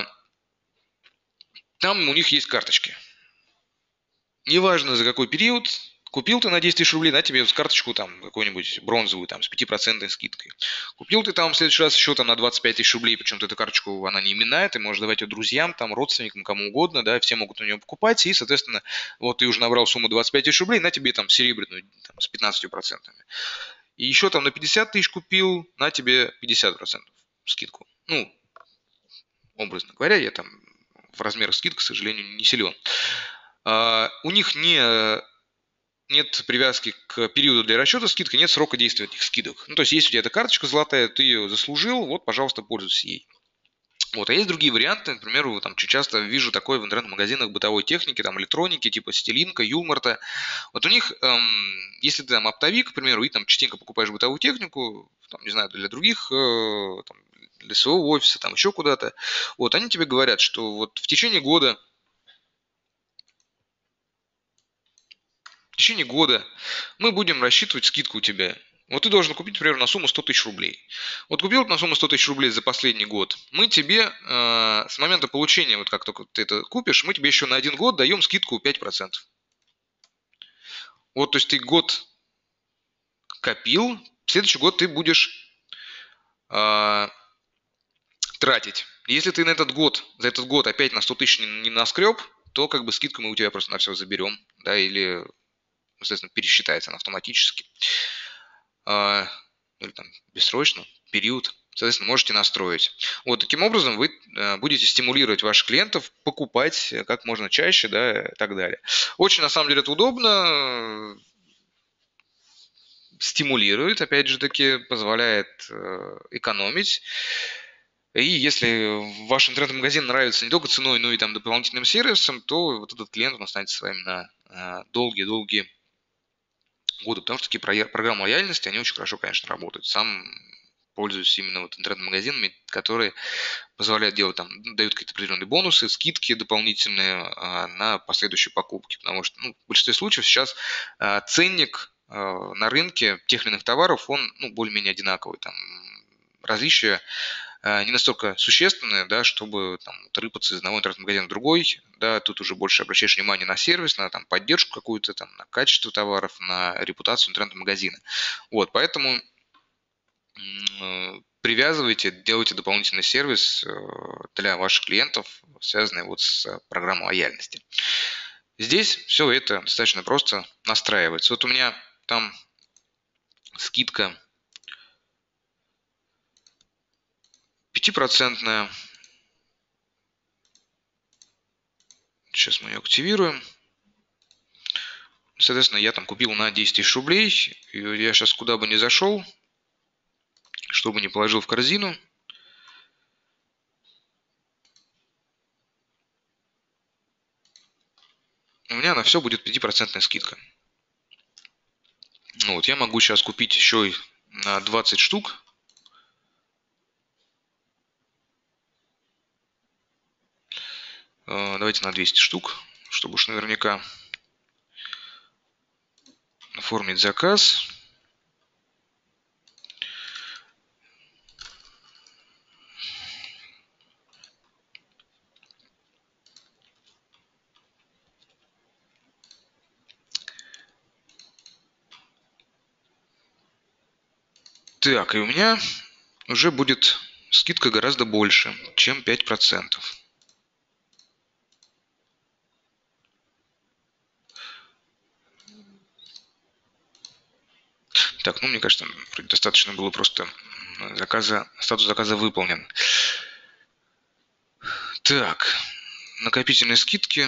Там у них есть карточки. Неважно за какой период, купил ты на 10 тысяч рублей, на тебе карточку там какую-нибудь бронзовую там с 5% скидкой. Купил ты там в следующий раз еще там на 25 тысяч рублей, причем ты эту карточку, она не именная, ты можешь давать ее друзьям, там, родственникам, кому угодно, да, все могут у нее покупать, и, соответственно, вот ты уже набрал сумму 25 тысяч рублей, на тебе там серебряную там, с 15%. И еще там на 50 тысяч купил, на тебе 50% скидку. Ну, образно говоря, я там в размерах скидок, к сожалению, не силен. У них нет привязки к периоду для расчета скидки, нет срока действия этих скидок. Ну, то есть, если у тебя эта карточка золотая, ты ее заслужил, вот, пожалуйста, пользуйся ей. Вот, а есть другие варианты, например, там чуть часто вижу такое в интернет-магазинах бытовой техники, там электроники, типа Стилинка, Юлмарта. Вот у них, если ты там оптовик, к примеру, и там частенько покупаешь бытовую технику, там, не знаю, для других, там, для своего офиса, там еще куда-то, вот, они тебе говорят, что вот в течение года мы будем рассчитывать скидку у тебя. Вот ты должен купить, например, на сумму 100 тысяч рублей. Вот купил на сумму 100 тысяч рублей за последний год. Мы тебе с момента получения, вот как только ты это купишь, мы тебе еще на 1 год даем скидку 5%. Вот, то есть ты год копил, в следующий год ты будешь тратить. Если ты за этот год опять на 100 тысяч не наскреб, то как бы скидку мы у тебя просто на все заберем, да, или, естественно, пересчитается она автоматически. Или там бессрочно, период, соответственно, можете настроить. Вот таким образом вы будете стимулировать ваших клиентов покупать как можно чаще, да, и так далее. Очень, на самом деле, это удобно. стимулирует, опять же таки, позволяет экономить. И если ваш интернет-магазин нравится не только ценой, но и там дополнительным сервисом, то вот этот клиент, он останется с вами на долгие-долгие годы, потому что такие программы лояльности, они очень хорошо, конечно, работают. Сам пользуюсь именно вот интернет-магазинами, которые позволяют делать там, дают какие-то определенные бонусы, скидки дополнительные на последующие покупки, потому что в большинстве случаев сейчас ценник на рынке тех или иных товаров, он более-менее одинаковый. Там различия не настолько существенные, да, чтобы там, рыпаться из одного интернет-магазина в другой. Да, тут уже больше обращаешь внимание на сервис, на там, поддержку какую-то, там, на качество товаров, на репутацию интернет-магазина. Вот, поэтому привязывайте, делайте дополнительный сервис для ваших клиентов, связанный вот с программой лояльности. Здесь все это достаточно просто настраивается. Вот у меня там скидка 5%. Сейчас мы ее активируем. Соответственно, я там купил на 10 тысяч рублей. И я сейчас куда бы ни зашел, чтобы не положил в корзину, у меня на все будет 5% скидка. Вот, я могу сейчас купить еще и на 20 штук. Давайте на 200 штук, чтобы уж наверняка оформить заказ. Так, и у меня уже будет скидка гораздо больше, чем 5%. Так, мне кажется, достаточно было просто статус заказа выполнен. Так, накопительные скидки.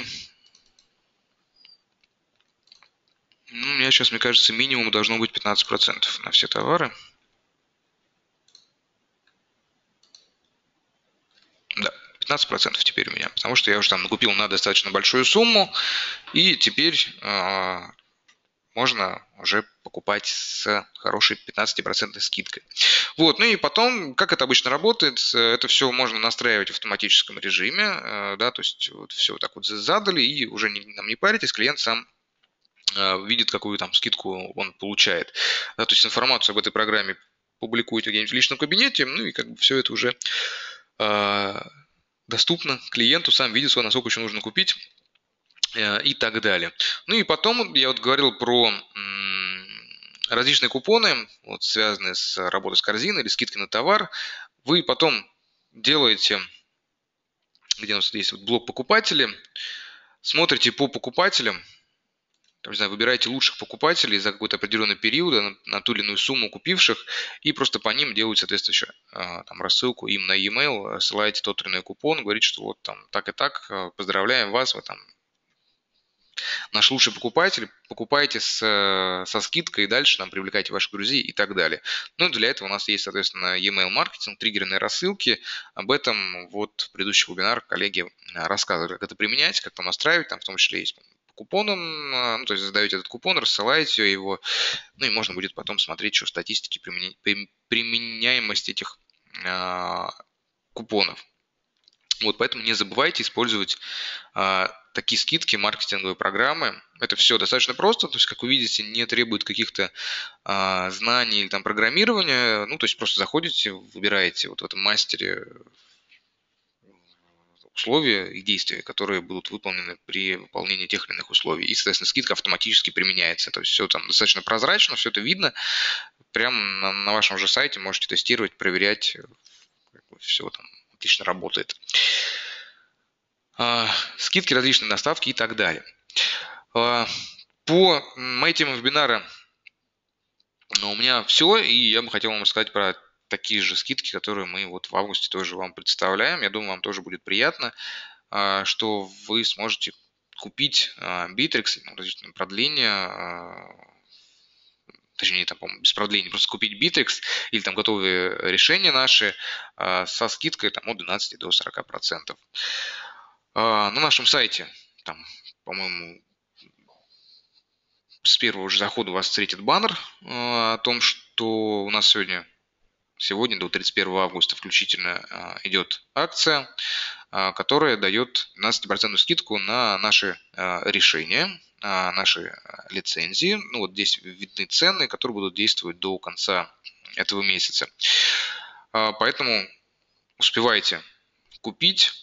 У меня сейчас, мне кажется, минимум должно быть 15% на все товары. Да, 15% теперь у меня, потому что я уже там накупил на достаточно большую сумму, и теперь можно уже покупать с хорошей 15% скидкой. Вот, и потом, как это обычно работает, это все можно настраивать в автоматическом режиме, да, то есть вот все вот так вот задали, и уже нам не паритесь, клиент сам видит, какую там скидку он получает. Да, то есть информацию об этой программе публикуете где-нибудь в личном кабинете, и как бы все это уже доступно клиенту, сам видит, насколько еще нужно купить и так далее. И потом я вот говорил про различные купоны, вот, связанные с работой с корзиной или скидки на товар. Вы потом делаете, где у нас есть вот блок покупателей, смотрите по покупателям, там, не знаю, выбираете лучших покупателей за какой-то определенный период на ту или иную сумму купивших, и просто по ним делаете соответствующую там, рассылку им на e-mail, ссылаете тот или иной купон, говорите, что вот там так и так, поздравляем вас, вы там наш лучший покупатель, покупайте со скидкой и дальше там привлекайте ваших друзей и так далее. Для этого у нас есть, соответственно, e-mail маркетинг, триггерные рассылки. Об этом вот в предыдущих вебинарах коллеги рассказывали, как это применять, как там настраивать, там в том числе есть по купонам, то есть задаете этот купон, рассылаете его, и можно будет потом смотреть, что в статистике применяемость этих купонов. Вот, поэтому не забывайте использовать такие скидки, маркетинговые программы. Это все достаточно просто, то есть, как вы видите, не требует каких-то знаний или там программирования. То есть просто заходите, выбираете вот в этом мастере условия и действия, которые будут выполнены при выполнении тех или иных условий. И, соответственно, скидка автоматически применяется. То есть все там достаточно прозрачно, все это видно. Прямо на вашем же сайте можете тестировать, проверять, все там отлично работает. Скидки, различные доставки и так далее. По моей теме вебинара у меня все, и я бы хотел вам рассказать про такие же скидки, которые мы вот в августе тоже вам представляем. Я думаю, вам тоже будет приятно, что вы сможете купить Bittrex, различные продления, точнее, там, по-моему, без продления, просто купить Bittrex или там готовые решения наши со скидкой там, от 12 до 40%. На нашем сайте, там, по-моему, с первого же захода вас встретит баннер о том, что у нас сегодня до 31 августа включительно идет акция, которая дает 12% скидку на наши решения, наши лицензии. Ну, вот здесь видны цены, которые будут действовать до конца этого месяца. Поэтому успевайте купить,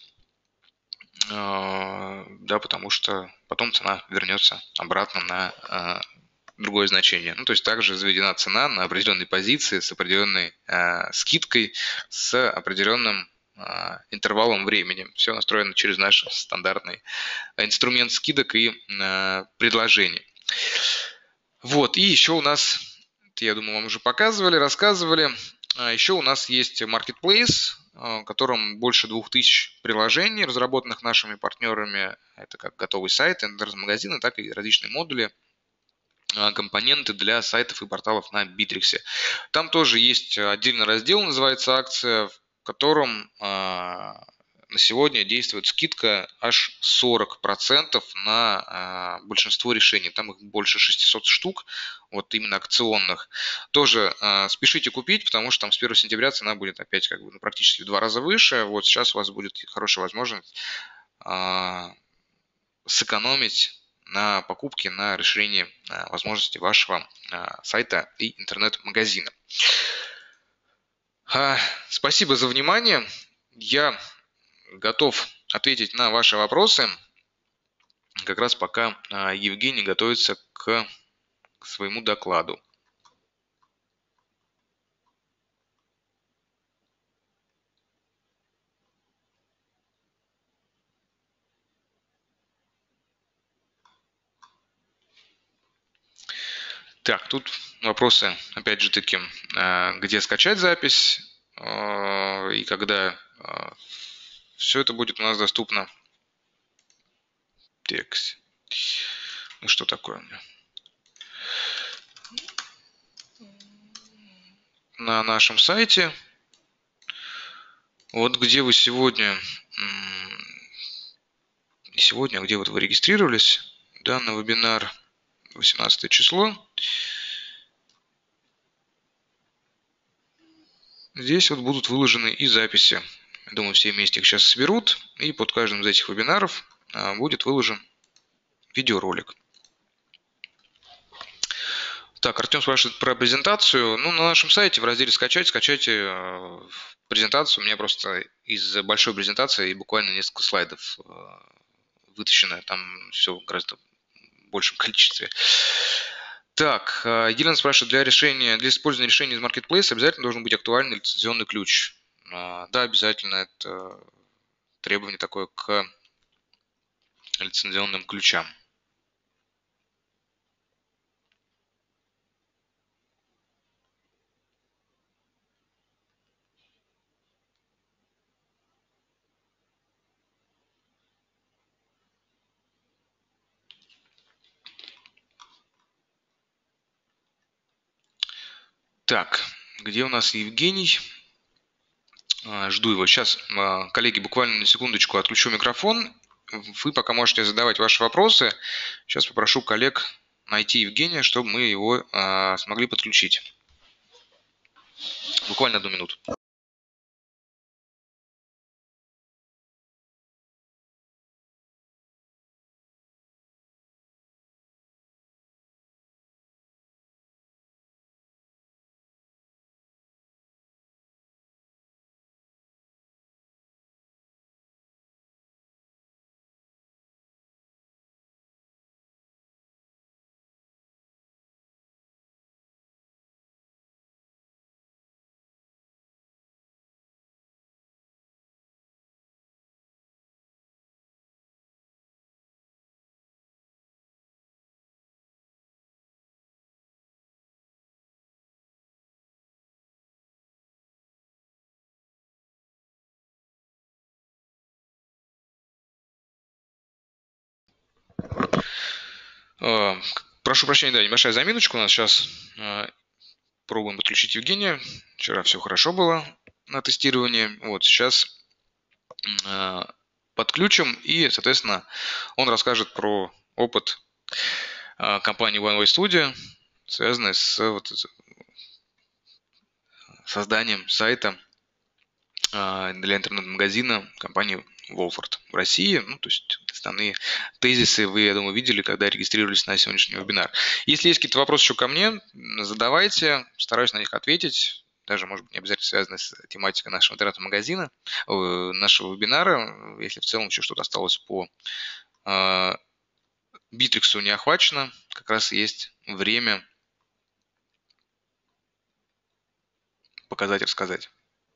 да, потому что потом цена вернется обратно на другое значение. Ну, то есть также заведена цена на определенной позиции с определенной скидкой, с определенным интервалом времени. Все настроено через наш стандартный инструмент скидок и предложений. Вот, и еще у нас, я думаю, вам уже показывали, рассказывали, еще у нас есть Marketplace, в котором больше 2000 приложений, разработанных нашими партнерами. Это как готовый сайт, интернет-магазины, так и различные модули, компоненты для сайтов и порталов на Bittrex. Там тоже есть отдельный раздел, называется акция, в котором на сегодня действует скидка аж 40% на большинство решений. Там их больше 600 штук, вот именно акционных. Тоже спешите купить, потому что там с 1 сентября цена будет опять как бы, практически в 2 раза выше. Вот сейчас у вас будет хорошая возможность сэкономить на покупке, на расширении возможностей вашего сайта и интернет-магазина. Спасибо за внимание. Я готов ответить на ваши вопросы, как раз пока Евгений готовится к своему докладу. Так, тут вопросы, опять же таки, где скачать запись и когда все это будет у нас доступно. Текст. Ну что такое у меня? На нашем сайте, вот где вы сегодня, где вот вы регистрировались, да, на вебинар, 18 число. Здесь вот будут выложены и записи. Я думаю, все вместе их сейчас соберут, и под каждым из этих вебинаров будет выложен видеоролик. Так, Артем спрашивает про презентацию. Ну, на нашем сайте в разделе «Скачать» скачайте презентацию. У меня просто из большой презентации буквально несколько слайдов вытащено. Там все гораздо в большем количестве. Так, Елена спрашивает, для использования решения из Marketplace обязательно должен быть актуальный лицензионный ключ. Да, обязательно. Это требование такое к лицензионным ключам. Так, где у нас Евгений? Жду его. Сейчас, коллеги, буквально на секундочку отключу микрофон. Вы пока можете задавать ваши вопросы. Сейчас попрошу коллег найти Евгения, чтобы мы его смогли подключить. Буквально 1 минуту. Прошу прощения, да, небольшая заминочка у нас сейчас. Пробуем подключить Евгения. Вчера все хорошо было на тестировании. Вот сейчас подключим, и, соответственно, он расскажет про опыт компании OneWay Studio, связанный с созданием сайта для интернет-магазина компании Wolford в России. Ну, то есть основные тезисы вы, я думаю, видели, когда регистрировались на сегодняшний вебинар. Если есть какие-то вопросы еще ко мне, задавайте, стараюсь на них ответить. Даже, может быть, не обязательно связаны с тематикой нашего интернет-магазина, нашего вебинара. Если в целом еще что-то осталось по Битриксу не охвачено, как раз есть время показать, рассказать.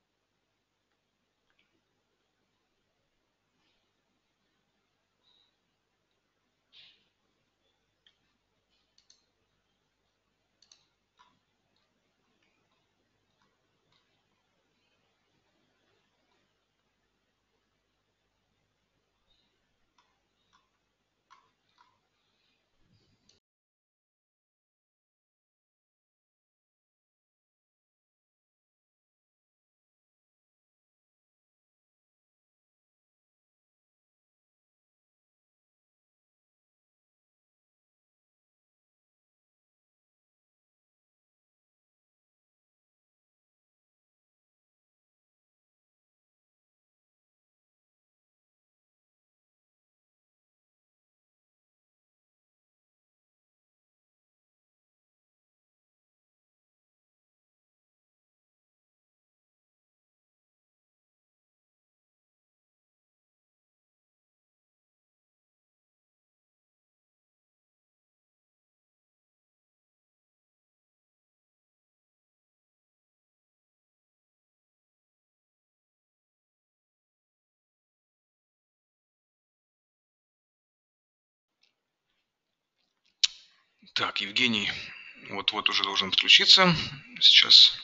Так, Евгений вот-вот уже должен подключиться. Сейчас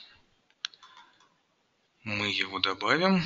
мы его добавим.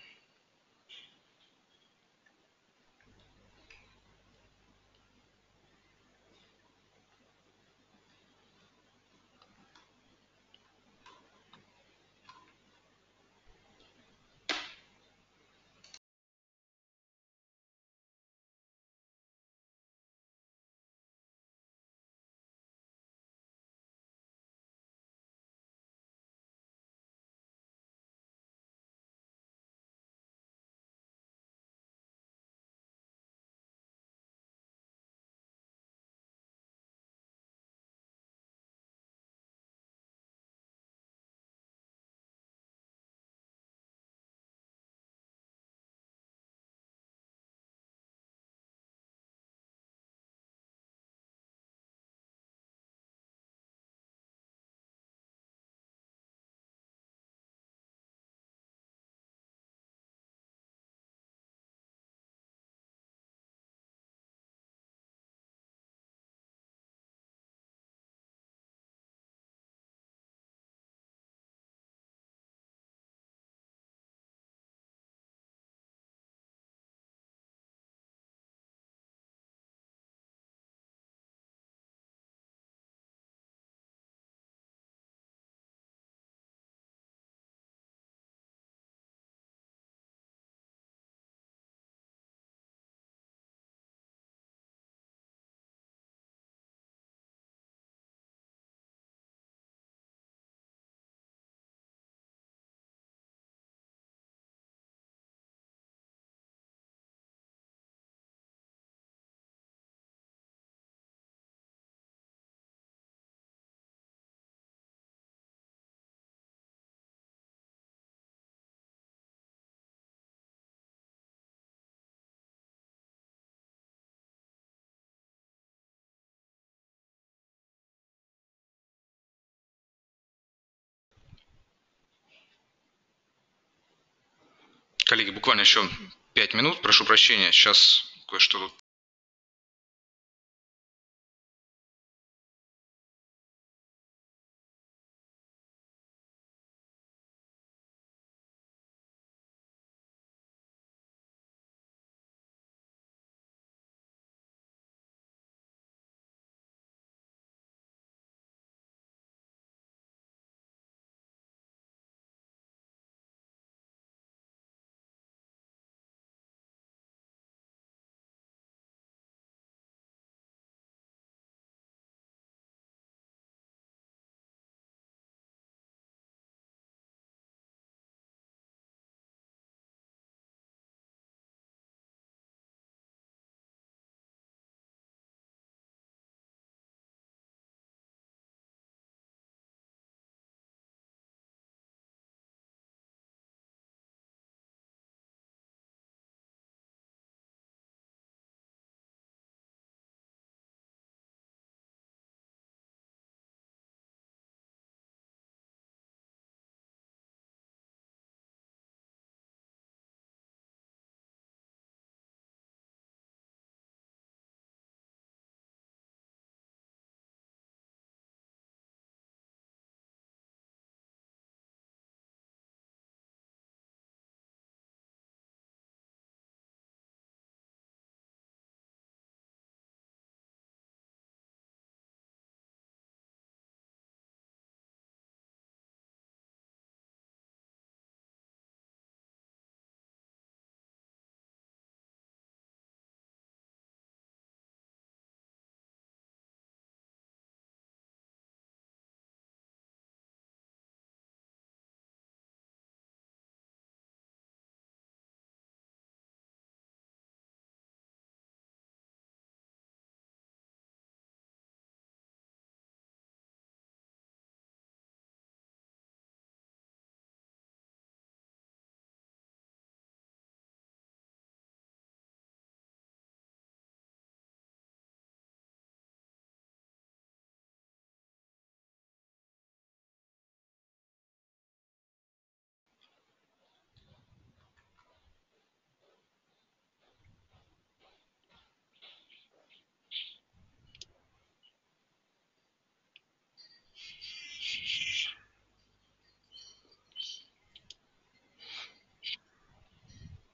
Коллеги, буквально еще 5 минут, прошу прощения, сейчас кое-что тут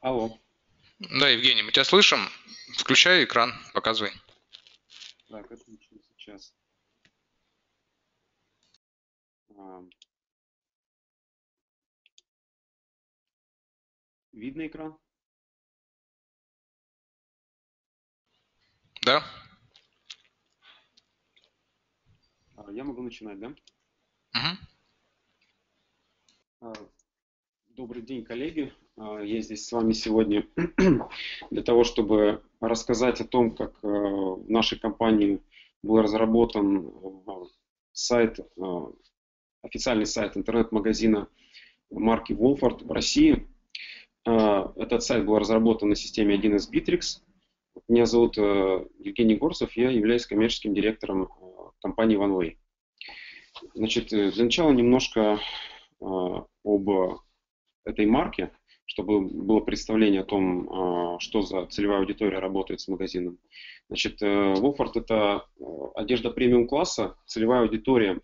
Алло.
Да, Евгений, мы тебя слышим. Включай экран, показывай.
Так, отлично. Сейчас. А, Видно экран?
Да?
Я могу начинать, да?
Мгм.
А, Добрый день, коллеги. Я здесь с вами сегодня для того, чтобы рассказать о том, как в нашей компании был разработан сайт, официальный сайт интернет-магазина марки Wolford в России. Этот сайт был разработан на системе 1С Bittrex. Меня зовут Евгений Горцев, я являюсь коммерческим директором компании OneWay. Значит, для начала немножко об этой марке, чтобы было представление о том, что за целевая аудитория работает с магазином. Значит, Wolford – это одежда премиум-класса, целевая аудитория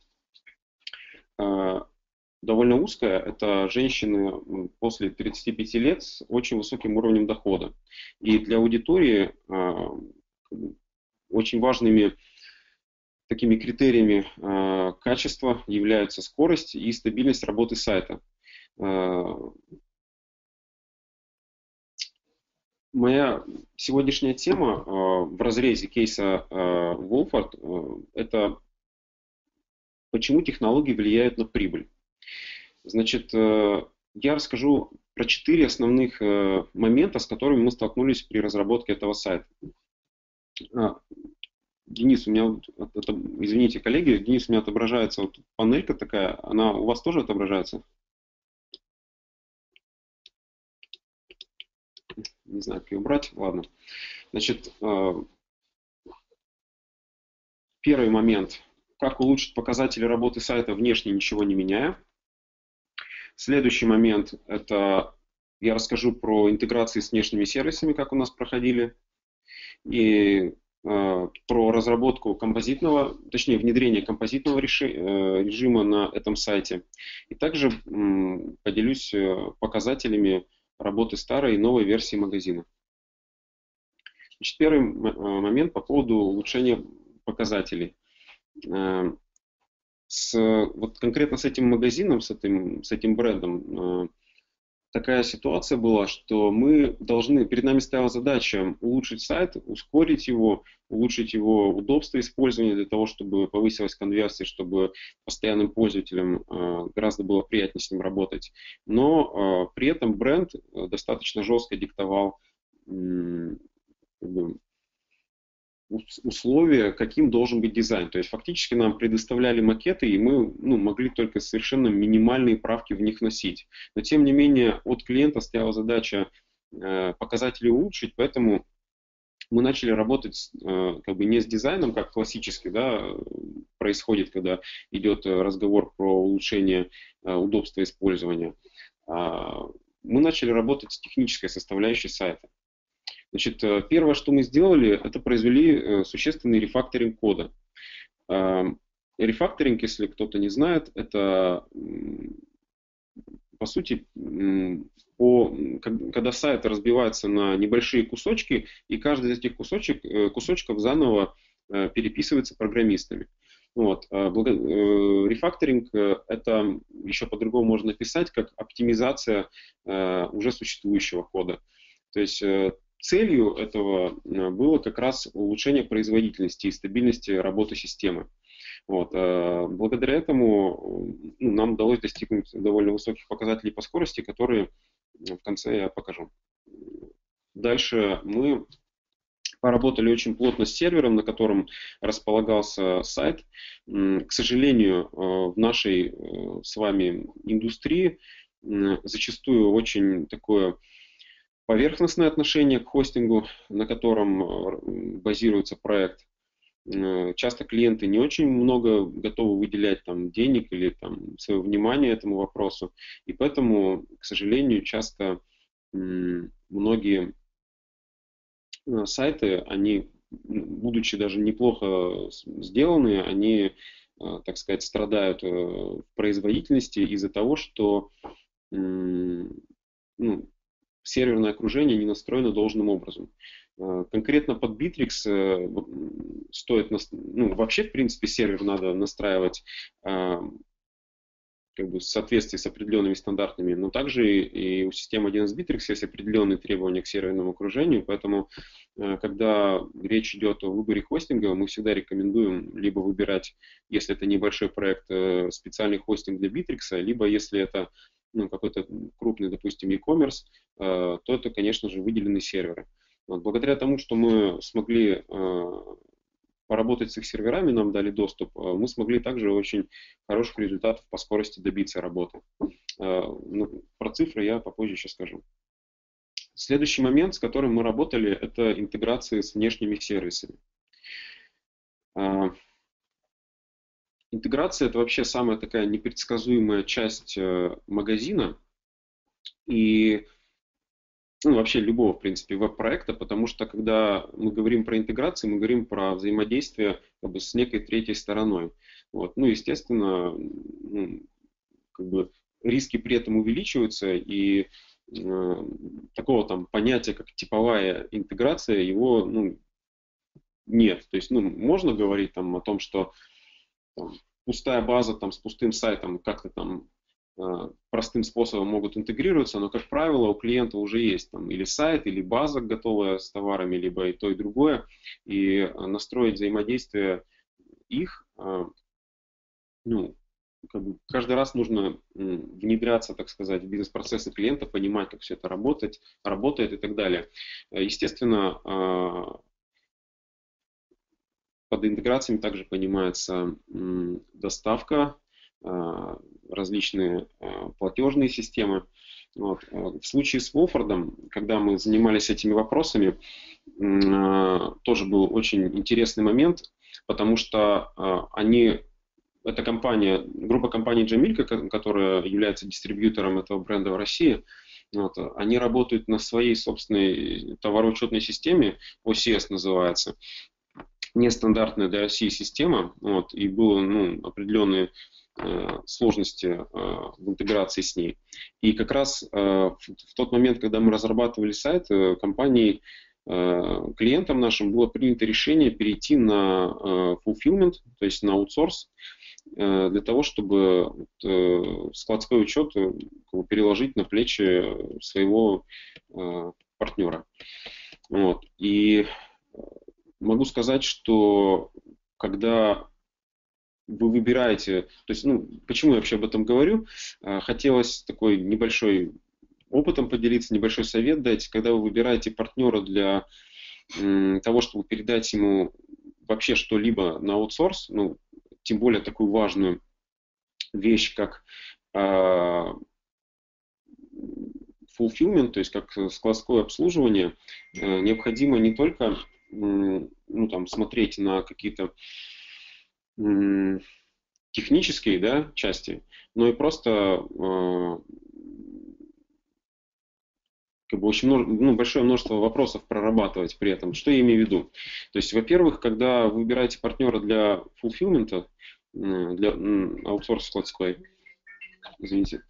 довольно узкая. Это женщины после 35 лет с очень высоким уровнем дохода. И для аудитории очень важными такими критериями качества являются скорость и стабильность работы сайта. Моя сегодняшняя тема в разрезе кейса Wolford – это почему технологии влияют на прибыль. Значит, я расскажу про 4 основных момента, с которыми мы столкнулись при разработке этого сайта. Денис, у меня, извините, коллеги, Денис, у меня отображается вот панелька такая, она у вас тоже отображается? Не знаю, как ее убрать, ладно. Значит, первый момент, как улучшить показатели работы сайта внешне, ничего не меняя. Следующий момент, это я расскажу про интеграции с внешними сервисами, как у нас проходили, и про разработку композитного, точнее внедрение композитного режима на этом сайте. И также поделюсь показателями работы старой и новой версии магазина. Значит, первый момент по поводу улучшения показателей. Вот конкретно с этим магазином, с этим брендом, такая ситуация была, что перед нами стояла задача улучшить сайт, ускорить его, улучшить его удобство использования для того, чтобы повысилась конверсия, чтобы постоянным пользователям гораздо было приятнее с ним работать. Но при этом бренд достаточно жестко диктовал условия, каким должен быть дизайн. То есть фактически нам предоставляли макеты, и мы могли только совершенно минимальные правки в них вносить. Но тем не менее от клиента стояла задача показатели улучшить, поэтому мы начали работать как бы не с дизайном, как классически происходит, когда идет разговор про улучшение удобства использования. Мы начали работать с технической составляющей сайта. Значит, первое, что мы сделали, это произвели существенный рефакторинг кода. Рефакторинг, если кто-то не знает, это по сути, когда сайт разбивается на небольшие кусочки, и каждый из этих кусочков заново переписывается программистами. Вот. Рефакторинг это еще по-другому можно написать, как оптимизация уже существующего кода. То есть целью этого было как раз улучшение производительности и стабильности работы системы. Вот. Благодаря этому нам удалось достигнуть довольно высоких показателей по скорости, которые в конце я покажу. Дальше мы поработали очень плотно с сервером, на котором располагался сайт. К сожалению, в нашей с вами индустрии зачастую очень такое поверхностное отношение к хостингу, на котором базируется проект. Часто клиенты не очень много готовы выделять там денег или там свое внимание этому вопросу. И поэтому, к сожалению, часто многие сайты, они, будучи даже неплохо сделаны, они, так сказать, страдают в производительности из-за того, что серверное окружение не настроено должным образом. Конкретно под Bittrex стоит, вообще, в принципе, сервер надо настраивать как бы в соответствии с определенными стандартами, но также и у системы 1С Bittrex есть определенные требования к серверному окружению, поэтому когда речь идет о выборе хостинга, мы всегда рекомендуем либо выбирать, если это небольшой проект, специальный хостинг для Bittrex, либо если это какой-то крупный, допустим, e-commerce, то это, конечно же, выделенные серверы. Вот. Благодаря тому, что мы смогли поработать с их серверами, нам дали доступ, мы смогли также очень хороших результатов по скорости добиться работы. Про цифры я попозже еще скажу. Следующий момент, с которым мы работали, это интеграции с внешними сервисами. Интеграция – это вообще самая такая непредсказуемая часть магазина и вообще любого, в принципе, веб-проекта, потому что когда мы говорим про интеграцию, мы говорим про взаимодействие как бы с некой третьей стороной. Вот. Естественно, как бы риски при этом увеличиваются, и такого там понятия, как типовая интеграция, его нет. То есть можно говорить там о том, что там, пустая база там, с пустым сайтом как-то там простым способом могут интегрироваться, но, как правило, у клиента уже есть там или сайт, или база готовая с товарами, либо и то, и другое, и настроить взаимодействие их, как бы каждый раз нужно внедряться, так сказать, в бизнес-процессы клиента, понимать, как все это работает и так далее. Естественно, под интеграциями также понимается доставка, различные платежные системы. Вот. В случае с Волфордом, когда мы занимались этими вопросами, тоже был очень интересный момент, потому что эта компания, группа компаний Джамилька, которая является дистрибьютором этого бренда в России, вот, они работают на своей собственной товароучетной системе, OCS называется, нестандартная для России система, вот, и было определенные сложности в интеграции с ней. И как раз в тот момент, когда мы разрабатывали сайт, компании, клиентам нашим было принято решение перейти на fulfillment, то есть на аутсорс, для того, чтобы складской учет переложить на плечи своего партнера. Вот. И могу сказать, что когда вы выбираете, то есть, почему я вообще об этом говорю, хотелось такой небольшой опытом поделиться, небольшой совет дать, когда вы выбираете партнера для того, чтобы передать ему вообще что-либо на аутсорс, тем более такую важную вещь, как fulfillment, то есть как складское обслуживание, необходимо не только смотреть на какие-то технические части, но и просто очень большое множество вопросов прорабатывать при этом. Что я имею в виду? То есть, во-первых, когда вы выбираете партнера для fulfillment, для аутсорс складской, извините,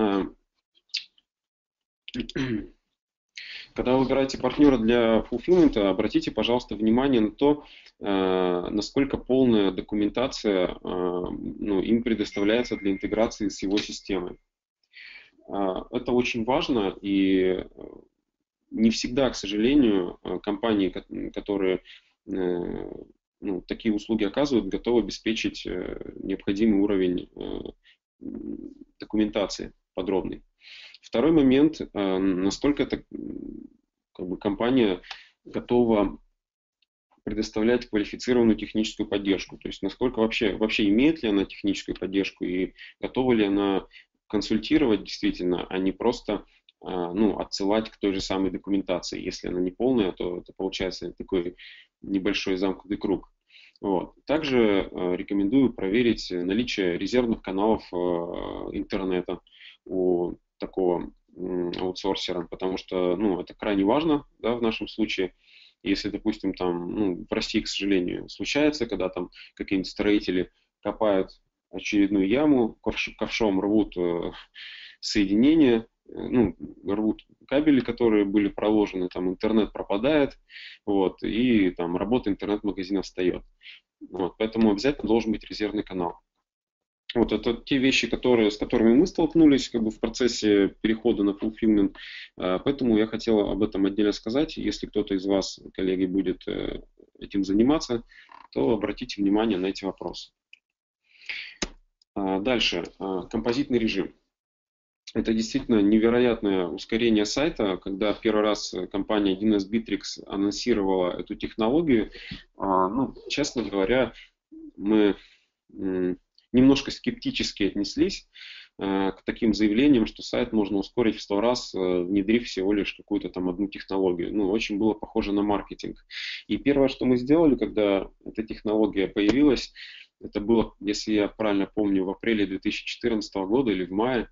когда вы выбираете партнера для fulfillment, обратите, пожалуйста, внимание на то, насколько полная документация им предоставляется для интеграции с его системой. Это очень важно, и не всегда, к сожалению, компании, которые такие услуги оказывают, готовы обеспечить необходимый уровень документации подробный. Второй момент, насколько компания готова предоставлять квалифицированную техническую поддержку, то есть насколько вообще имеет ли она техническую поддержку и готова ли она консультировать действительно, а не просто отсылать к той же самой документации. Если она не полная, то это получается такой небольшой замкнутый круг. Вот. Также рекомендую проверить наличие резервных каналов интернета у такого аутсорсера, потому что это крайне важно, в нашем случае. Если, допустим, там, в России, к сожалению, случается, когда там какие-нибудь строители копают очередную яму, ковшом рвут соединения ну, рвут кабели, которые были проложены, там интернет пропадает, вот, и там работа интернет-магазина встает. Вот, поэтому обязательно должен быть резервный канал. Вот это те вещи, с которыми мы столкнулись как бы, в процессе перехода на fulfillment. Поэтому я хотел об этом отдельно сказать. Если кто-то из вас, коллеги, будет этим заниматься, то обратите внимание на эти вопросы. Дальше. Композитный режим. Это действительно невероятное ускорение сайта, когда первый раз компания 1С Bittrex анонсировала эту технологию. Ну, честно говоря, мы немножко скептически отнеслись к таким заявлениям, что сайт можно ускорить в 100 раз, внедрив всего лишь какую-то там одну технологию. Ну, очень было похоже на маркетинг. И первое, что мы сделали, когда эта технология появилась, это было, если я правильно помню, в апреле 2014 года или в мае,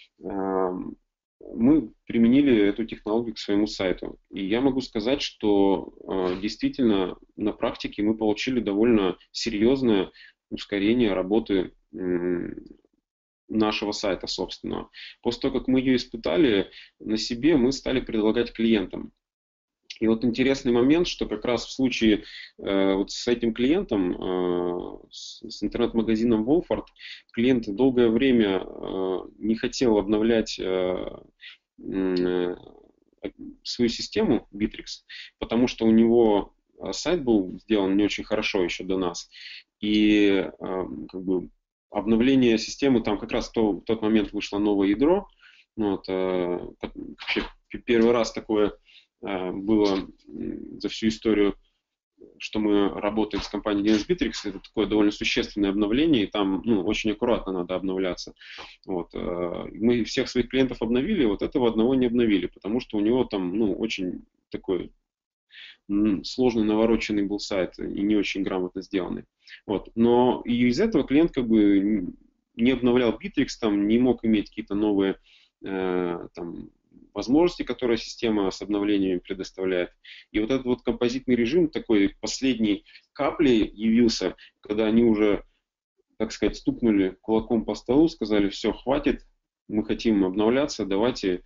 мы применили эту технологию к своему сайту. И я могу сказать, что действительно на практике мы получили довольно серьезное ускорение работы нашего сайта собственного. После того, как мы ее испытали на себе, мы стали предлагать клиентам. И вот интересный момент, что как раз в случае вот с этим клиентом, с интернет-магазином Wolford, клиент долгое время не хотел обновлять свою систему Bittrex, потому что у него сайт был сделан не очень хорошо еще до нас. И как бы, обновление системы, там как раз в тот момент вышло новое ядро. Вот, вообще первый раз такое было за всю историю, что мы работаем с компанией 1С Bittrex. Это такое довольно существенное обновление, и там очень аккуратно надо обновляться. Вот. Мы всех своих клиентов обновили, вот этого одного не обновили, потому что у него там очень такой сложный, навороченный был сайт и не очень грамотно сделанный. Вот. Но и из этого клиент как бы не обновлял Bittrex, там, не мог иметь какие-то новые там, возможности, которые система с обновлениями предоставляет. И вот этот вот композитный режим такой последней каплей явился, когда они уже, так сказать, стукнули кулаком по столу, сказали: все, хватит, мы хотим обновляться, давайте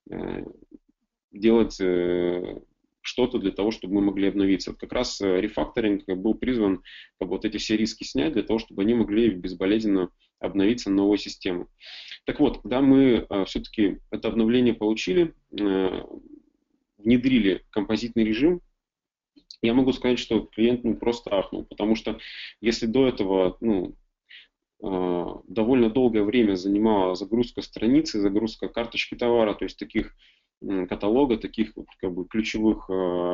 делать что-то для того, чтобы мы могли обновиться. Вот как раз рефакторинг был призван как бы, вот эти все риски снять, для того, чтобы они могли безболезненно обновиться на новую систему. Так вот, когда мы все-таки это обновление получили, внедрили композитный режим, я могу сказать, что клиент просто ахнул, потому что если до этого довольно долгое время занимала загрузка страницы, загрузка карточки товара, то есть таких каталога, таких как бы ключевых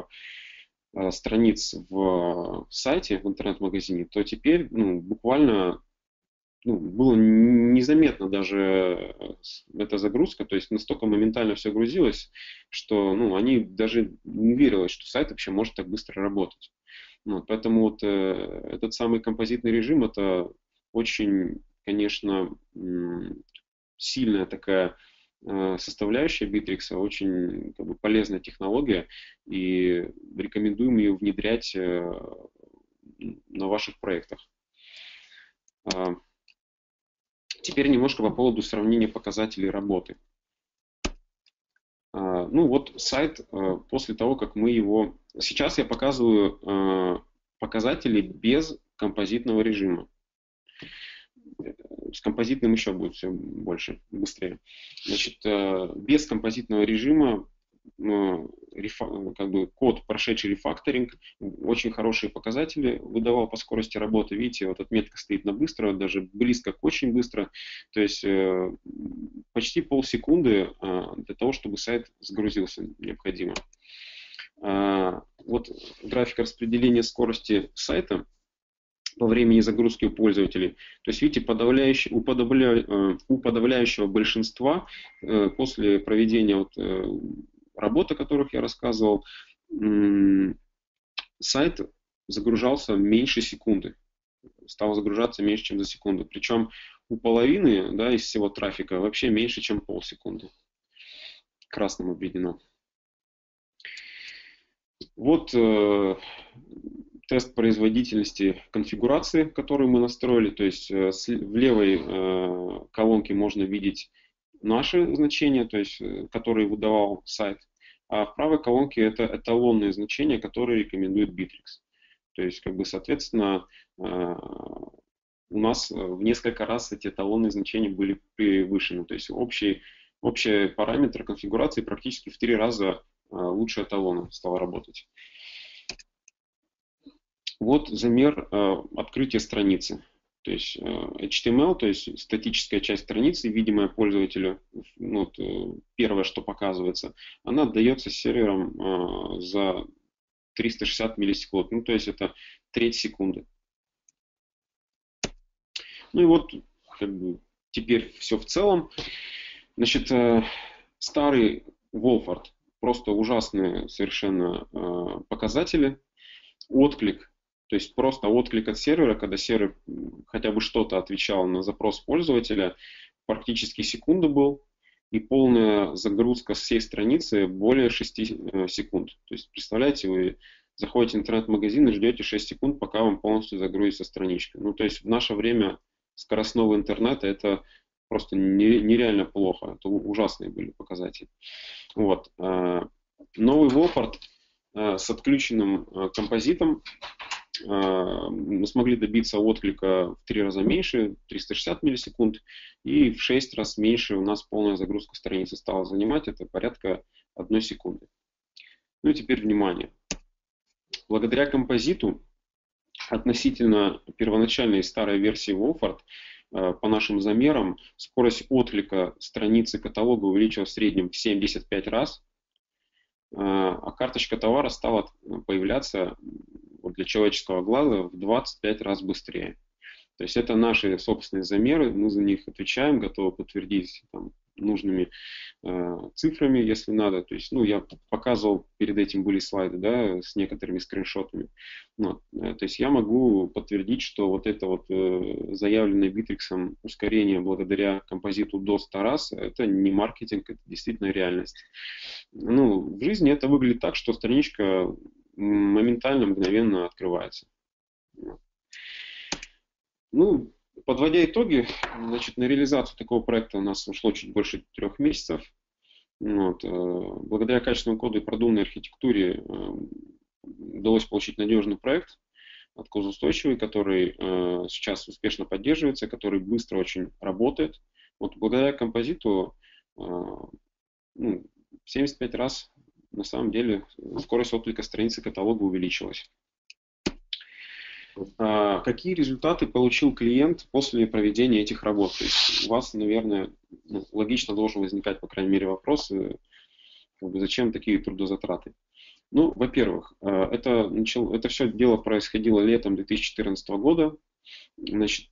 страниц в сайте, в интернет-магазине, то теперь буквально было незаметно даже эта загрузка, то есть настолько моментально все грузилось, что они даже не верилось, что сайт вообще может так быстро работать. Поэтому вот этот самый композитный режим — это очень, конечно, сильная такая составляющая Bittrex, очень как бы, полезная технология, и рекомендуем ее внедрять на ваших проектах. Теперь немножко по поводу сравнения показателей работы. Вот сайт, после того, как мы его... Сейчас я показываю показатели без композитного режима. С композитным еще будет все больше, быстрее. Значит, без композитного режима как бы код, прошедший рефакторинг, очень хорошие показатели выдавал по скорости работы. Видите, вот отметка стоит на быстро, даже близко к очень быстро. То есть почти полсекунды для того, чтобы сайт загрузился, необходимо. Вот график распределения скорости сайта по времени загрузки у пользователей. То есть, видите, у подавляющего большинства после проведения работ, о которых я рассказывал, сайт загружался меньше секунды. Стал загружаться меньше, чем за секунду. Причем у половины из всего трафика вообще меньше, чем полсекунды. Красным обведено. Вот тест производительности конфигурации, которую мы настроили. То есть в левой колонке можно видеть наши значения, то есть, которые выдавал сайт, а в правой колонке это эталонные значения, которые рекомендует Bittrex. То есть, как бы, соответственно, у нас в несколько раз эти эталонные значения были превышены. То есть общие параметры конфигурации практически в 3 раза лучше эталона стало работать. Вот замер открытия страницы. То есть HTML, то есть статическая часть страницы, видимая пользователю, ну, вот, первое, что показывается, она отдается сервером за 360 миллисекунд. Ну, то есть это треть секунды. Ну и вот, как бы, теперь все в целом. Значит, старый Wolford, просто ужасные совершенно показатели. Отклик, то есть просто отклик от сервера, когда сервер хотя бы что-то отвечал на запрос пользователя, практически секунда был, и полная загрузка всей страницы более 6 секунд. То есть, представляете, вы заходите в интернет-магазин и ждете 6 секунд, пока вам полностью загрузится страничка. Ну, то есть в наше время скоростного интернета это просто нереально плохо. Это ужасные были показатели. Вот. Новый Wolford с отключенным композитом мы смогли добиться отклика в 3 раза меньше, 360 миллисекунд, и в 6 раз меньше у нас полная загрузка страницы стала занимать, это порядка 1 секунды. Ну и теперь внимание. Благодаря композиту относительно первоначальной старой версии Wolford, по нашим замерам, скорость отклика страницы каталога увеличилась в среднем в 75 раз, а карточка товара стала появляться для человеческого глаза в 25 раз быстрее. То есть это наши собственные замеры, мы за них отвечаем, готовы подтвердить там нужными цифрами, если надо. То есть, ну, я показывал, перед этим были слайды, да, с некоторыми скриншотами. Вот. То есть я могу подтвердить, что вот это вот заявленное Bittrex ускорение благодаря композиту до 100 раз, это не маркетинг, это действительно реальность. Ну, в жизни это выглядит так, что страничка моментально, мгновенно открывается. Ну, подводя итоги, значит, на реализацию такого проекта у нас ушло чуть больше 3 месяцев. Вот. Благодаря качественному коду и продуманной архитектуре удалось получить надежный проект, отказоустойчивый, который сейчас успешно поддерживается, который быстро очень работает. Вот благодаря композиту 75 раз на самом деле скорость отклика страницы каталога увеличилась. Какие результаты получил клиент после проведения этих работ? То есть у вас, наверное, логично должен возникать, по крайней мере, вопрос, зачем такие трудозатраты? Ну, во-первых, это все дело происходило летом 2014 года. Значит,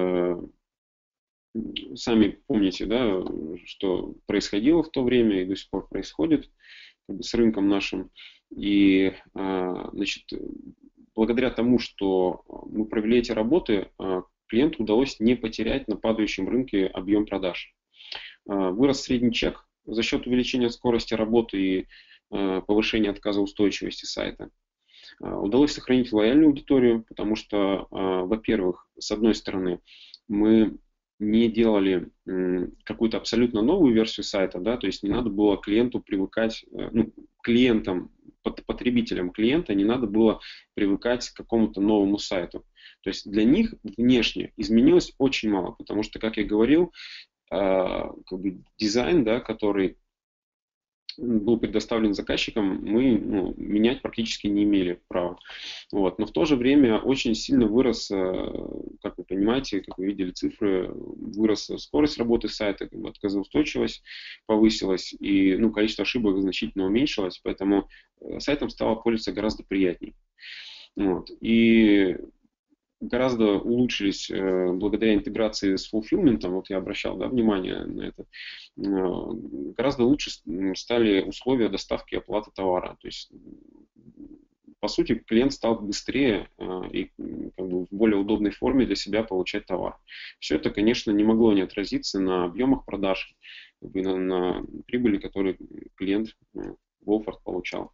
сами помните, да, что происходило в то время и до сих пор происходит с рынком нашим. И, значит, благодаря тому, что мы провели эти работы, клиенту удалось не потерять на падающем рынке объем продаж. Вырос средний чек за счет увеличения скорости работы и повышения отказоустойчивости сайта. Удалось сохранить лояльную аудиторию, потому что, во-первых, с одной стороны, мы не делали какую-то абсолютно новую версию сайта, да, то есть не надо было клиенту привыкать, клиентам, потребителям клиента не надо было привыкать к какому-то новому сайту. То есть для них внешне изменилось очень мало, потому что, как я говорил, как бы дизайн, да, который был предоставлен заказчикам, мы менять практически не имели права. Вот. Но в то же время очень сильно вырос, как вы понимаете, как вы видели цифры, выросла скорость работы сайта, как бы отказоустойчивость повысилась, и количество ошибок значительно уменьшилось, поэтому сайтом стало пользоваться гораздо приятнее. Вот. И гораздо улучшились благодаря интеграции с fulfillment, вот я обращал внимание на это, гораздо лучше стали условия доставки и оплаты товара. То есть, по сути, клиент стал быстрее и в более удобной форме для себя получать товар. Все это, конечно, не могло не отразиться на объемах продаж, на прибыли, которые клиент Wolford получал.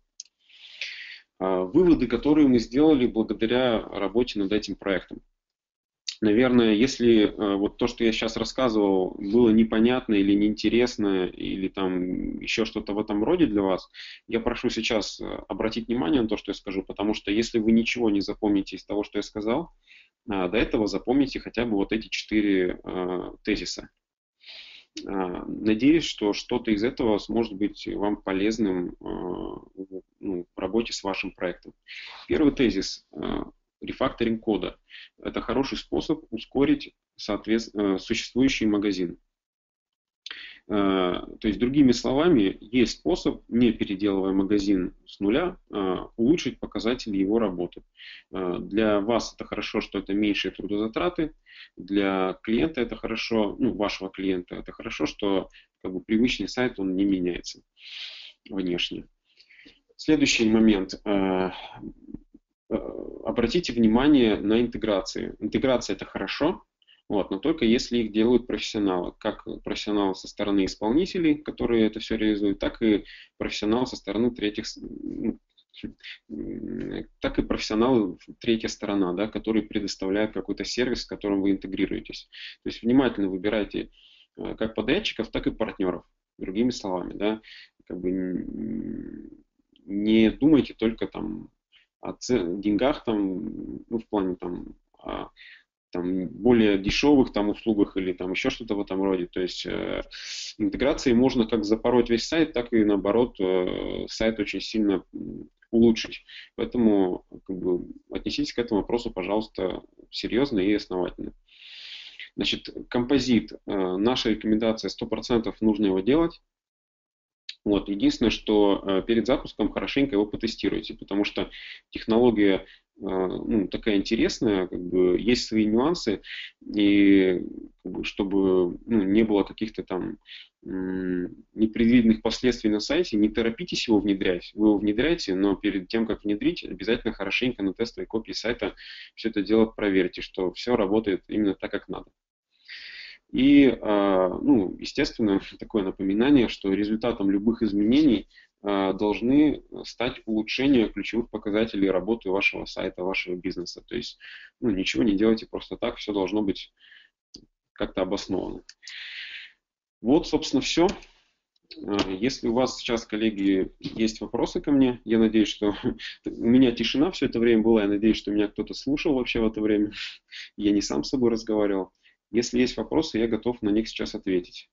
Выводы, которые мы сделали благодаря работе над этим проектом. Наверное, если вот то, что я сейчас рассказывал, было непонятно или неинтересно, или там еще что-то в этом роде для вас, я прошу сейчас обратить внимание на то, что я скажу, потому что если вы ничего не запомните из того, что я сказал, до этого запомните хотя бы вот эти 4 тезиса. Надеюсь, что что-то из этого сможет быть вам полезным в работе с вашим проектом. Первый тезис. Рефакторинг кода. Это хороший способ ускорить существующий магазин. То есть, другими словами, есть способ, не переделывая магазин с нуля, улучшить показатели его работы. Для вас это хорошо, что это меньшие трудозатраты. Для клиента это хорошо, вашего клиента это хорошо, что как бы привычный сайт, он не меняется внешне. Следующий момент. Обратите внимание на интеграции. Интеграция это хорошо, но только если их делают профессионалы. Как профессионалы со стороны исполнителей, которые это все реализуют, так и профессионалы со стороны третья сторона, да, которые предоставляют какой-то сервис, с которым вы интегрируетесь. То есть внимательно выбирайте как подрядчиков, так и партнеров. Другими словами, да, как бы не думайте только там о деньгах в плане более дешевых услугах или еще что-то в этом роде. То есть интеграцией можно как запороть весь сайт, так и наоборот сайт очень сильно улучшить. Поэтому отнеситесь к этому вопросу, пожалуйста, серьезно и основательно. Значит, композит. Наша рекомендация 100% нужно его делать. Единственное, что перед запуском хорошенько его потестируйте, потому что технология такая интересная, есть свои нюансы, и чтобы не было каких-то непредвиденных последствий на сайте, не торопитесь его внедрять. Вы его внедряете, но перед тем, как внедрить, обязательно хорошенько на тестовой копии сайта все это дело проверьте, что все работает именно так, как надо. И, естественно, такое напоминание, что результатом любых изменений должны стать улучшение ключевых показателей работы вашего сайта, вашего бизнеса. То есть, ничего не делайте просто так, все должно быть как-то обосновано. Вот, собственно, все. Если у вас сейчас, коллеги, есть вопросы ко мне, я надеюсь, что у меня тишина все это время была, я надеюсь, что меня кто-то слушал вообще в это время, я не сам с собой разговаривал. Если есть вопросы, я готов на них сейчас ответить.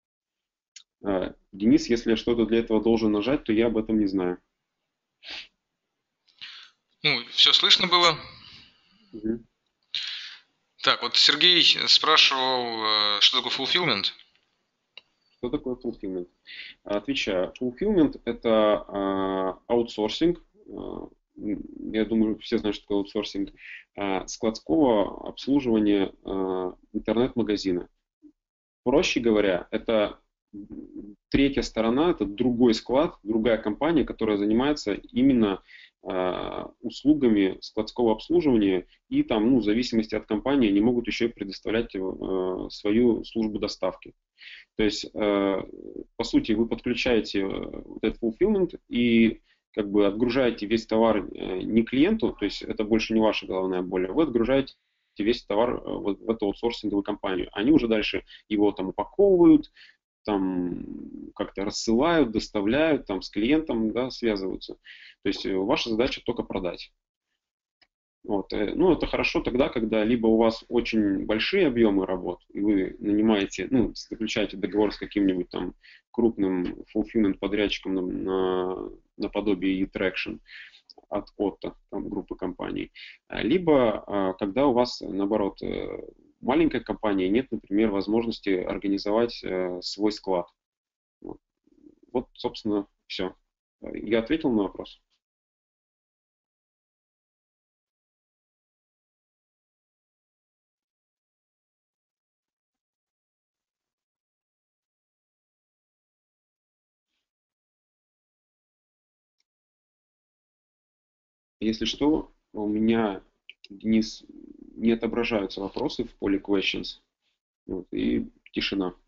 Денис, если я что-то для этого должен нажать, то я об этом не знаю.
Все слышно было?
Угу.
Так, вот Сергей спрашивал, что такое fulfillment?
Что такое fulfillment? Отвечаю. Fulfillment – это аутсорсинг. Я думаю, все знают, что такое аутсорсинг, складского обслуживания интернет-магазина. Проще говоря, это третья сторона, это другой склад, другая компания, которая занимается именно услугами складского обслуживания, и в зависимости от компании, они могут еще и предоставлять свою службу доставки. То есть, по сути, вы подключаете вот этот fulfillment и отгружаете весь товар не клиенту, то есть это больше не ваша головная боль, вы отгружаете весь товар в эту аутсорсинговую компанию. Они уже дальше его упаковывают, как-то рассылают, доставляют, с клиентом, да, связываются. То есть ваша задача только продать. Это хорошо тогда, когда либо у вас очень большие объемы работ, и вы нанимаете, заключаете договор с каким-нибудь крупным fulfillment подрядчиком наподобие E-Traction от Otto, группы компаний, либо когда у вас, наоборот, маленькая компания, нет, например, возможности организовать свой склад. Вот, собственно, все. Я ответил на вопрос. Если что, у меня, Денис, не отображаются вопросы в поле questions. И тишина.